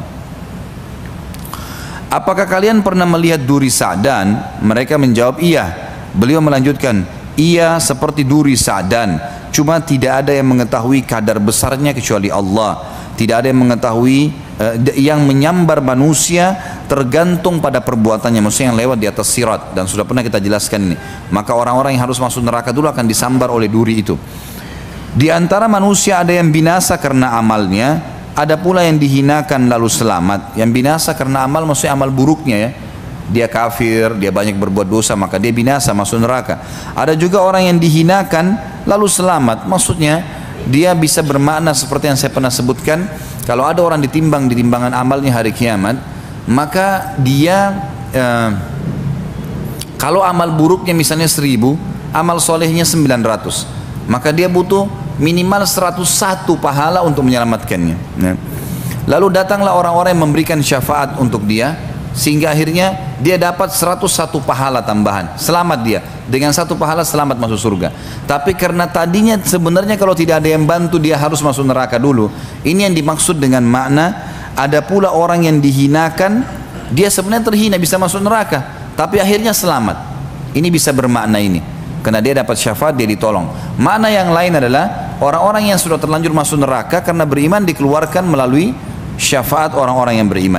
Apakah kalian pernah melihat duri sa'dan? Mereka menjawab iya. Beliau melanjutkan, iya seperti duri sa'dan, cuma tidak ada yang mengetahui kadar besarnya kecuali Allah. Tidak ada yang mengetahui uh, yang menyambar manusia tergantung pada perbuatannya, maksudnya yang lewat di atas sirat, dan sudah pernah kita jelaskan ini. Maka orang-orang yang harus masuk neraka dulu akan disambar oleh duri itu. Di antara manusia ada yang binasa karena amalnya, ada pula yang dihinakan lalu selamat. Yang binasa karena amal maksudnya amal buruknya ya. Dia kafir, dia banyak berbuat dosa, maka dia binasa masuk neraka. Ada juga orang yang dihinakan lalu selamat. Maksudnya dia bisa bermakna seperti yang saya pernah sebutkan. Kalau ada orang ditimbang di timbangan amalnya hari kiamat, maka dia eh, kalau amal buruknya misalnya seribu, amal solehnya sembilan ratus, maka dia butuh minimal seratus satu pahala untuk menyelamatkannya. Nah, lalu datanglah orang-orang yang memberikan syafaat untuk dia, sehingga akhirnya dia dapat seratus satu pahala tambahan, selamat dia, dengan satu pahala selamat masuk surga. Tapi karena tadinya sebenarnya kalau tidak ada yang bantu dia harus masuk neraka dulu. Ini yang dimaksud dengan makna, ada pula orang yang dihinakan, dia sebenarnya terhina bisa masuk neraka, tapi akhirnya selamat. Ini bisa bermakna ini, karena dia dapat syafaat, dia ditolong. Makna yang lain adalah orang-orang yang sudah terlanjur masuk neraka karena beriman dikeluarkan melalui syafaat orang-orang yang beriman.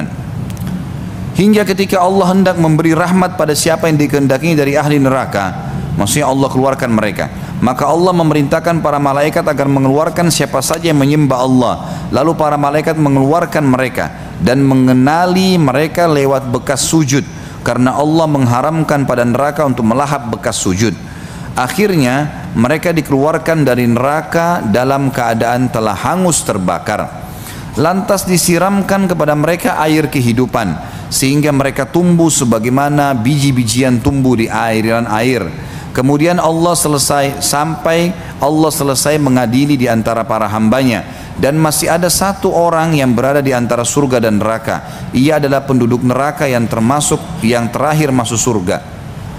Hingga ketika Allah hendak memberi rahmat pada siapa yang dikehendakinya dari ahli neraka, maksudnya Allah keluarkan mereka, maka Allah memerintahkan para malaikat agar mengeluarkan siapa saja yang menyembah Allah. Lalu para malaikat mengeluarkan mereka dan mengenali mereka lewat bekas sujud, karena Allah mengharamkan pada neraka untuk melahap bekas sujud. Akhirnya mereka dikeluarkan dari neraka dalam keadaan telah hangus terbakar. Lantas disiramkan kepada mereka air kehidupan, sehingga mereka tumbuh sebagaimana biji-bijian tumbuh di aliran air. Kemudian Allah selesai sampai Allah selesai mengadili di antara para hambanya, dan masih ada satu orang yang berada di antara surga dan neraka. Ia adalah penduduk neraka yang termasuk yang terakhir masuk surga.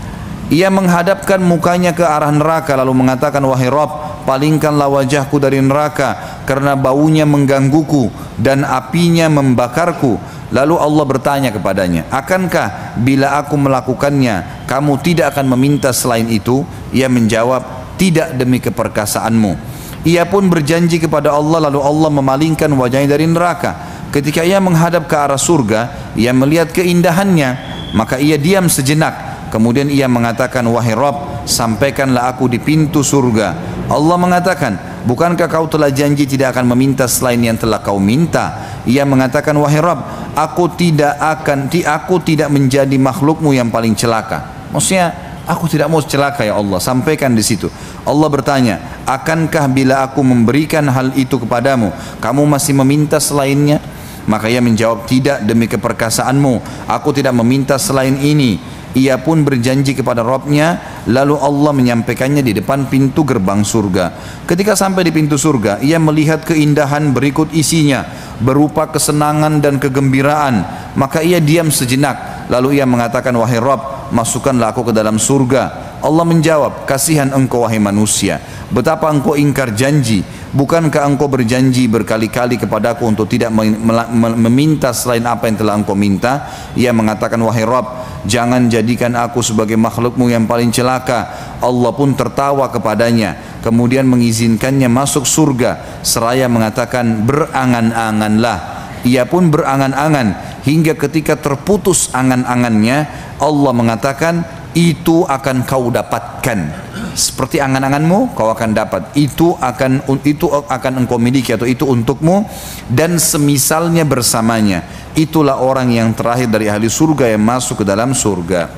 Ia menghadapkan mukanya ke arah neraka lalu mengatakan, wahai Rabb, palingkanlah wajahku dari neraka karena baunya menggangguku dan apinya membakarku. Lalu Allah bertanya kepadanya, akankah bila aku melakukannya kamu tidak akan meminta selain itu? Ia menjawab, tidak demi keperkasaanmu. Ia pun berjanji kepada Allah, lalu Allah memalingkan wajahnya dari neraka. Ketika ia menghadap ke arah surga, ia melihat keindahannya, maka ia diam sejenak. Kemudian ia mengatakan, wahai Rabb, sampaikanlah aku di pintu surga. Allah mengatakan, bukankah kau telah janji tidak akan meminta selain yang telah kau minta? Ia mengatakan, wahai Rabb, aku tidak akan, aku tidak menjadi makhlukmu yang paling celaka. Maksudnya, aku tidak mau celaka ya Allah, sampaikan di situ. Allah bertanya, akankah bila aku memberikan hal itu kepadamu, kamu masih meminta selainnya? Maka ia menjawab, tidak demi keperkasaanmu, aku tidak meminta selain ini. Ia pun berjanji kepada Rabbnya, lalu Allah menyampaikannya di depan pintu gerbang surga. Ketika sampai di pintu surga, ia melihat keindahan berikut isinya, berupa kesenangan dan kegembiraan. Maka ia diam sejenak, lalu ia mengatakan, wahai Rabb, masukkanlah aku ke dalam surga. Allah menjawab, kasihan engkau wahai manusia, betapa engkau ingkar janji. Bukankah engkau berjanji berkali-kali kepadaku untuk tidak meminta selain apa yang telah engkau minta? Ia mengatakan, wahai Rabb, jangan jadikan aku sebagai makhlukmu yang paling celaka. Allah pun tertawa kepadanya, kemudian mengizinkannya masuk surga, seraya mengatakan, berangan-anganlah. Ia pun berangan-angan, hingga ketika terputus angan-angannya, Allah mengatakan, itu akan kau dapatkan. Seperti angan-anganmu kau akan dapat, itu akan itu akan engkau miliki atau itu untukmu, dan semisalnya bersamanya. Itulah orang yang terakhir dari ahli surga yang masuk ke dalam surga.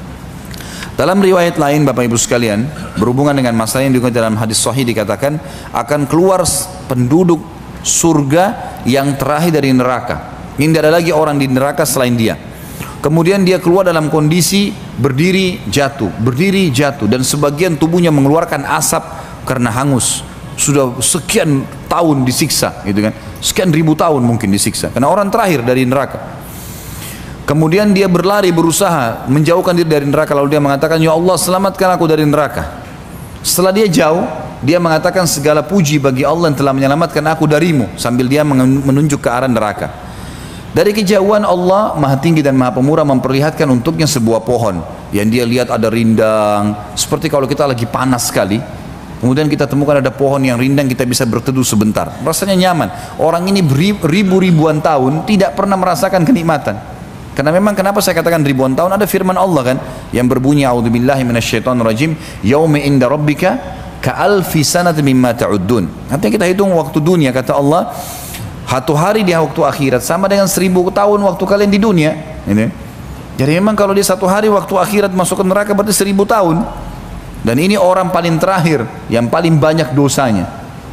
Dalam riwayat lain Bapak Ibu sekalian, berhubungan dengan masalah yang dikutip dalam hadis sahih, dikatakan akan keluar penduduk surga yang terakhir dari neraka. Ini tidak ada lagi orang di neraka selain dia. Kemudian dia keluar dalam kondisi berdiri jatuh, berdiri jatuh, dan sebagian tubuhnya mengeluarkan asap karena hangus. Sudah sekian tahun disiksa, gitu kan? Sekian ribu tahun mungkin disiksa. Karena orang terakhir dari neraka. Kemudian dia berlari, berusaha menjauhkan diri dari neraka. Lalu dia mengatakan, ya Allah selamatkan aku dari neraka. Setelah dia jauh, dia mengatakan segala puji bagi Allah yang telah menyelamatkan aku darimu, sambil dia menunjuk ke arah neraka. Dari kejauhan Allah Maha Tinggi dan Maha Pemurah memperlihatkan untuknya sebuah pohon yang dia lihat ada rindang, seperti kalau kita lagi panas sekali, kemudian kita temukan ada pohon yang rindang, kita bisa berteduh sebentar, rasanya nyaman. Orang ini ribu-ribuan tahun tidak pernah merasakan kenikmatan. Karena memang kenapa saya katakan ribuan tahun, ada firman Allah kan yang berbunyi a'udzubillahi minasyaitonirrajim, yauma inda rabbika ka'alfi sanati mimma ta'uddun. Artinya kita hitung waktu dunia, kata Allah, satu hari di waktu akhirat sama dengan seribu tahun waktu kalian di dunia. Ini. Jadi memang kalau dia satu hari waktu akhirat masuk ke neraka berarti seribu tahun. Dan ini orang paling terakhir yang paling banyak dosanya.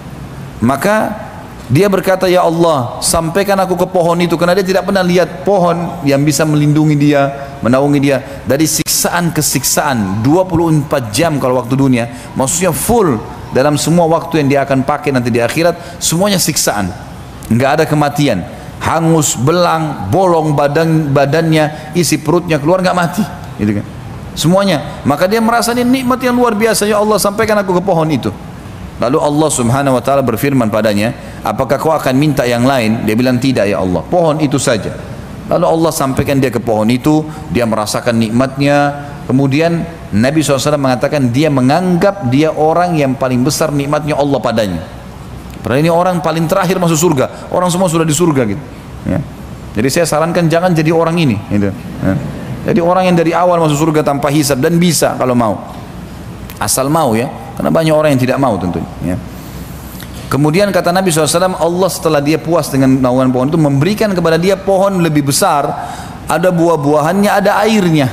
Maka dia berkata, ya Allah sampaikan aku ke pohon itu, karena dia tidak pernah lihat pohon yang bisa melindungi dia, menaungi dia dari siksaan ke siksaan dua puluh empat jam kalau waktu dunia, maksudnya full dalam semua waktu yang dia akan pakai nanti di akhirat, semuanya siksaan, nggak ada kematian, hangus, belang, bolong badan badannya, isi perutnya keluar nggak mati, gitu kan, semuanya. Maka dia merasa ini nikmat yang luar biasa, ya Allah sampaikan aku ke pohon itu. Lalu Allah subhanahu wa ta'ala berfirman padanya, apakah kau akan minta yang lain? Dia bilang tidak ya Allah, pohon itu saja. Lalu Allah sampaikan dia ke pohon itu, dia merasakan nikmatnya. Kemudian Nabi shallallahu alaihi wasallam mengatakan dia menganggap dia orang yang paling besar nikmatnya Allah padanya. Padahal ini orang paling terakhir masuk surga, orang semua sudah di surga gitu ya. Jadi saya sarankan jangan jadi orang ini gitu ya. Jadi orang yang dari awal masuk surga tanpa hisab, dan bisa kalau mau, asal mau ya, karena banyak orang yang tidak mau tentunya ya. Kemudian kata Nabi shallallahu alaihi wasallam, Allah setelah dia puas dengan naungan pohon itu memberikan kepada dia pohon lebih besar, ada buah-buahannya, ada airnya.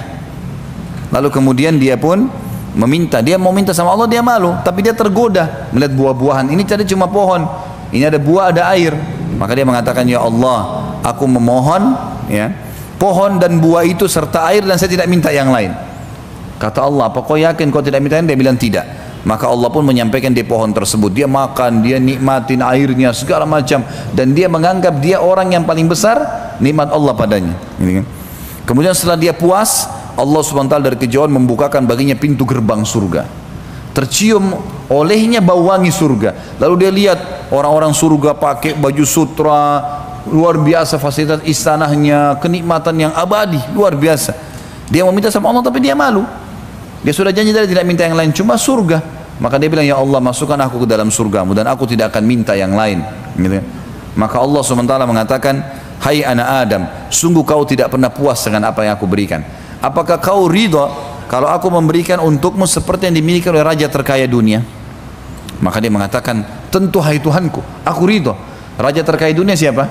Lalu kemudian dia pun meminta, dia mau minta sama Allah, dia malu, tapi dia tergoda melihat buah-buahan. Ini tadi cuma pohon, ini ada buah, ada air. Maka dia mengatakan, ya Allah aku memohon ya, pohon dan buah itu serta air, dan saya tidak minta yang lain. Kata Allah, apa kau yakin kau tidak minta yang? Dia bilang tidak. Maka Allah pun menyampaikan di pohon tersebut, dia makan, dia nikmatin airnya segala macam, dan dia menganggap dia orang yang paling besar nikmat Allah padanya. Kemudian setelah dia puas, Allah subhanahu wa taala dari kejauhan membukakan baginya pintu gerbang surga. Tercium olehnya bau wangi surga. Lalu dia lihat orang-orang surga pakai baju sutra, luar biasa fasilitas istanahnya, kenikmatan yang abadi, luar biasa. Dia mau minta sama Allah tapi dia malu. Dia sudah janji tadi tidak minta yang lain, cuma surga. Maka dia bilang, ya Allah masukkan aku ke dalam surgamu, dan aku tidak akan minta yang lain gitu. Maka Allah subhanahu wa taala mengatakan, hai anak Adam, sungguh kau tidak pernah puas dengan apa yang aku berikan. Apakah kau ridha kalau aku memberikan untukmu seperti yang dimiliki oleh raja terkaya dunia? Maka dia mengatakan, tentu hai Tuhanku, aku ridha. Raja terkaya dunia siapa?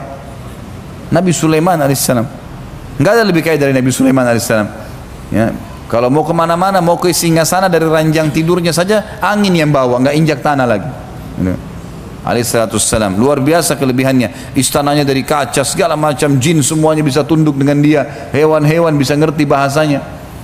Nabi Sulaiman alaihissalam. Nggak ada lebih kaya dari Nabi Sulaiman alaihissalam ya. Kalau mau kemana-mana, mau ke singgasana, dari ranjang tidurnya saja angin yang bawa, nggak injak tanah lagi. Alaihissalam, luar biasa kelebihannya. Istananya dari kaca, segala macam jin semuanya bisa tunduk dengan dia. Hewan-hewan bisa ngerti bahasanya.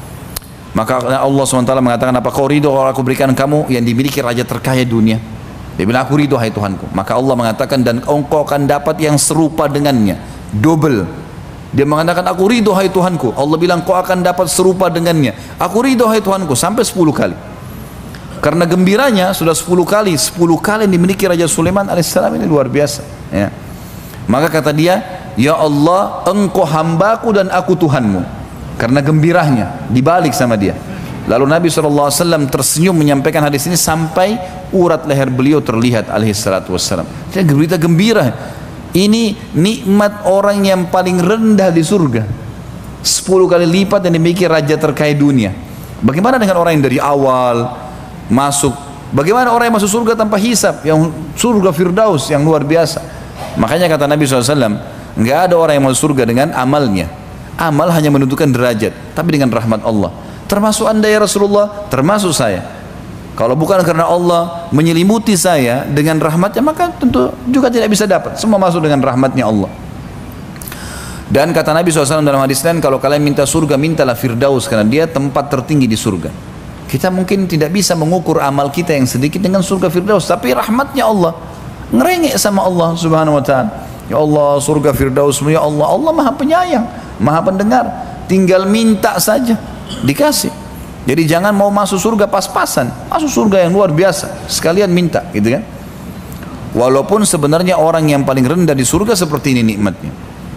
Maka Allah subhanahu wa taala mengatakan, apa kau ridho kalau aku berikan kamu yang dimiliki raja terkaya dunia? Dia bilang, aku ridho hai Tuhanku. Maka Allah mengatakan, dan engkau akan dapat yang serupa dengannya, double. Dia mengatakan, aku ridho hai Tuhanku. Allah bilang, kau akan dapat serupa dengannya. Aku ridho hai Tuhanku, sampai sepuluh kali. Karena gembiranya sudah sepuluh kali, sepuluh kali yang dimiliki Raja Sulaiman alaihissalam, ini luar biasa ya. Maka kata dia, ya Allah engkau hambaku dan aku Tuhanmu. Karena gembiranya dibalik sama dia. Lalu Nabi shallallahu alaihi wasallam tersenyum menyampaikan hadis ini sampai urat leher beliau terlihat alaihissalatu wassalam. Dia berita gembira. Ini nikmat orang yang paling rendah di surga, sepuluh kali lipat yang dimiliki raja terkaya dunia. Bagaimana dengan orang yang dari awal masuk? Bagaimana orang yang masuk surga tanpa hisab, yang surga Firdaus yang luar biasa? Makanya kata Nabi shallallahu alaihi wasallam, nggak ada orang yang masuk surga dengan amalnya. Amal hanya menentukan derajat, tapi dengan rahmat Allah. Termasuk anda ya Rasulullah, termasuk saya. Kalau bukan karena Allah menyelimuti saya dengan rahmatnya, maka tentu juga tidak bisa dapat. Semua masuk dengan rahmatnya Allah. Dan kata Nabi shallallahu alaihi wasallam dalam hadis lain, kalau kalian minta surga, mintalah Firdaus, karena dia tempat tertinggi di surga. Kita mungkin tidak bisa mengukur amal kita yang sedikit dengan surga Firdaus, tapi rahmatnya Allah, ngerengek sama Allah subhanahu wa ta'ala. Ya Allah, surga Firdaus, ya Allah, Allah maha penyayang, maha pendengar, tinggal minta saja, dikasih. Jadi jangan mau masuk surga pas-pasan, masuk surga yang luar biasa, sekalian minta, gitu kan. Walaupun sebenarnya orang yang paling rendah di surga seperti ini nikmatnya.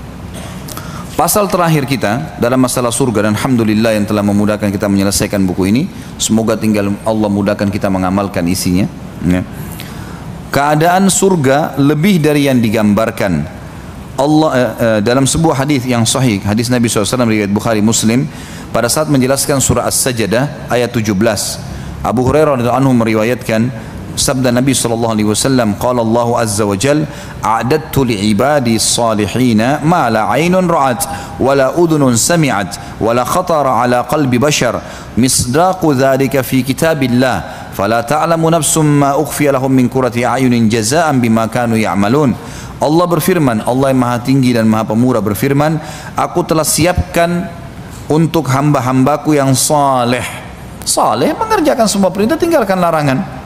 Pasal terakhir kita dalam masalah surga, dan alhamdulillah yang telah memudahkan kita menyelesaikan buku ini. Semoga tinggal Allah mudahkan kita mengamalkan isinya. Ya. Keadaan surga lebih dari yang digambarkan. Allah eh, eh, dalam sebuah hadis yang sahih, hadis Nabi shallallahu alaihi wasallam riwayat Bukhari Muslim, pada saat menjelaskan surah As-Sajdah ayat tujuh belas, Abu Hurairah radhiyallahu anhu meriwayatkan sabda Nabi sallallahu alaihi wasallam, qala Allah azza wa jalla, a'adtu li'ibadi salihina ma la 'ainun ra'at wa la udhunun sami'at wa la khatara 'ala qalbi bashar misdaqu dhalika fi kitabillah fala ta'lamu nafsum ma ukhfiya lahum min qurrati a'yunin jazaa'an bima kanu ya'malun. Allah berfirman, Allah yang maha tinggi dan maha pemurah berfirman, aku telah siapkan untuk hamba-hambaku yang saleh. Saleh mengerjakan semua perintah, tinggalkan larangan.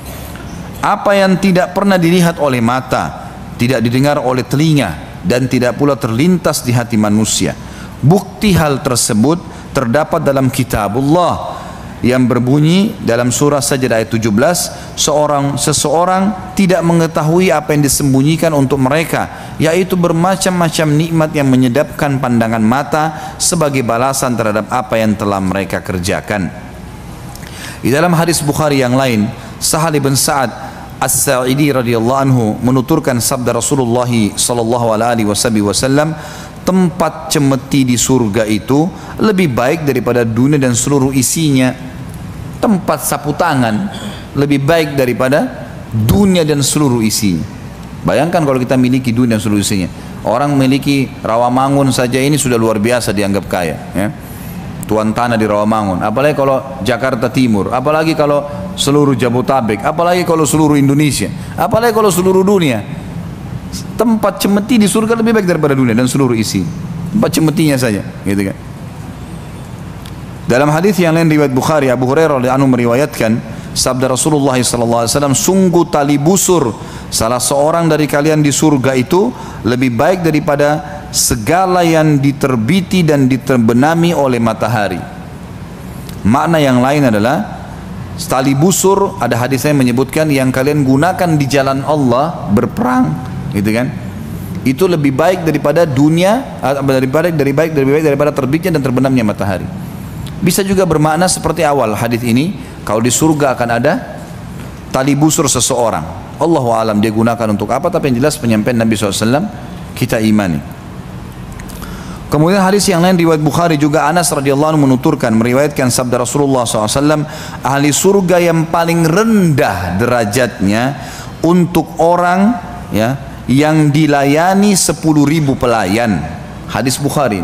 Apa yang tidak pernah dilihat oleh mata, tidak didengar oleh telinga, dan tidak pula terlintas di hati manusia. Bukti hal tersebut terdapat dalam kitabullah yang berbunyi dalam surah Sajdah ayat tujuh belas, seorang seseorang tidak mengetahui apa yang disembunyikan untuk mereka, yaitu bermacam-macam nikmat yang menyedapkan pandangan mata sebagai balasan terhadap apa yang telah mereka kerjakan. Di dalam hadis Bukhari yang lain, Sahal bin Sa'ad As-Sa'idi radhiyallahu anhu menuturkan sabda Rasulullah sallallahu alaihi wasallam, tempat cemeti di surga itu lebih baik daripada dunia dan seluruh isinya. Tempat sapu tangan lebih baik daripada dunia dan seluruh isinya. Bayangkan kalau kita miliki dunia dan seluruh isinya. Orang memiliki Rawamangun saja ini sudah luar biasa dianggap kaya, ya. Tuan tanah di Rawamangun, apalagi kalau Jakarta Timur, apalagi kalau seluruh Jabodetabek, apalagi kalau seluruh Indonesia, apalagi kalau seluruh dunia. Tempat cemeti di surga lebih baik daripada dunia dan seluruh isi. Tempat cemetinya saja, gitu kan. Dalam hadis yang lain riwayat Bukhari, Abu Hurairah radhiyallahu anhu meriwayatkan sabda Rasulullah sallallahu alaihi wasallam, sungguh tali busur salah seorang dari kalian di surga itu lebih baik daripada segala yang diterbiti dan diterbenami oleh matahari. Makna yang lain adalah tali busur, ada hadis yang menyebutkan yang kalian gunakan di jalan Allah berperang, gitu kan? Itu lebih baik daripada dunia, daripada dari baik lebih baik daripada terbitnya dan terbenamnya matahari. Bisa juga bermakna seperti awal hadis ini, kalau di surga akan ada tali busur seseorang. Allahu a'lam dia gunakan untuk apa, tapi yang jelas penyampaian Nabi shallallahu alaihi wasallam kita imani. Kemudian hadis yang lain riwayat Bukhari juga, Anas radhiyallahu anhu menuturkan meriwayatkan sabda Rasulullah shallallahu alaihi wasallam, ahli surga yang paling rendah derajatnya untuk orang, ya, yang dilayani sepuluh ribu pelayan. Hadis Bukhari.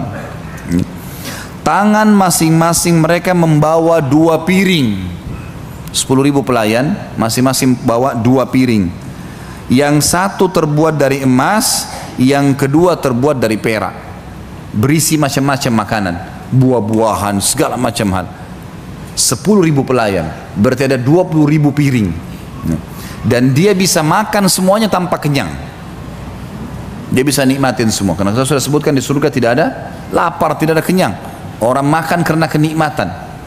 Tangan masing-masing mereka membawa dua piring. Sepuluh ribu pelayan masing-masing bawa dua piring. Yang satu terbuat dari emas, yang kedua terbuat dari perak. Berisi macam-macam makanan, buah-buahan, segala macam hal. Sepuluh ribu pelayan, berarti ada dua puluh ribu piring. Dan dia bisa makan semuanya tanpa kenyang. Dia bisa nikmatin semua. Karena saya sudah sebutkan di surga tidak ada lapar, tidak ada kenyang. Orang makan karena kenikmatan.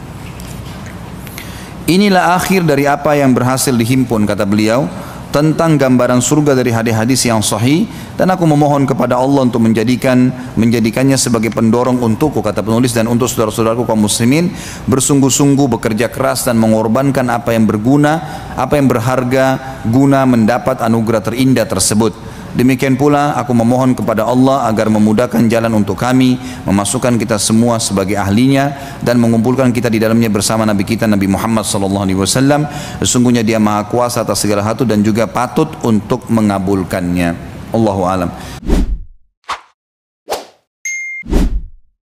Inilah akhir dari apa yang berhasil dihimpun, kata beliau, tentang gambaran surga dari hadis-hadis yang sahih, dan aku memohon kepada Allah untuk menjadikan menjadikannya sebagai pendorong untukku, kata penulis, dan untuk saudara-saudaraku kaum muslimin, bersungguh-sungguh bekerja keras dan mengorbankan apa yang berguna, apa yang berharga, guna mendapat anugerah terindah tersebut. Demikian pula aku memohon kepada Allah agar memudahkan jalan untuk kami, memasukkan kita semua sebagai ahlinya, dan mengumpulkan kita di dalamnya bersama Nabi kita Nabi Muhammad sallallahu alaihi wasallam. Sesungguhnya Dia Maha Kuasa atas segala hal dan juga patut untuk mengabulkannya. Allahu a'lam.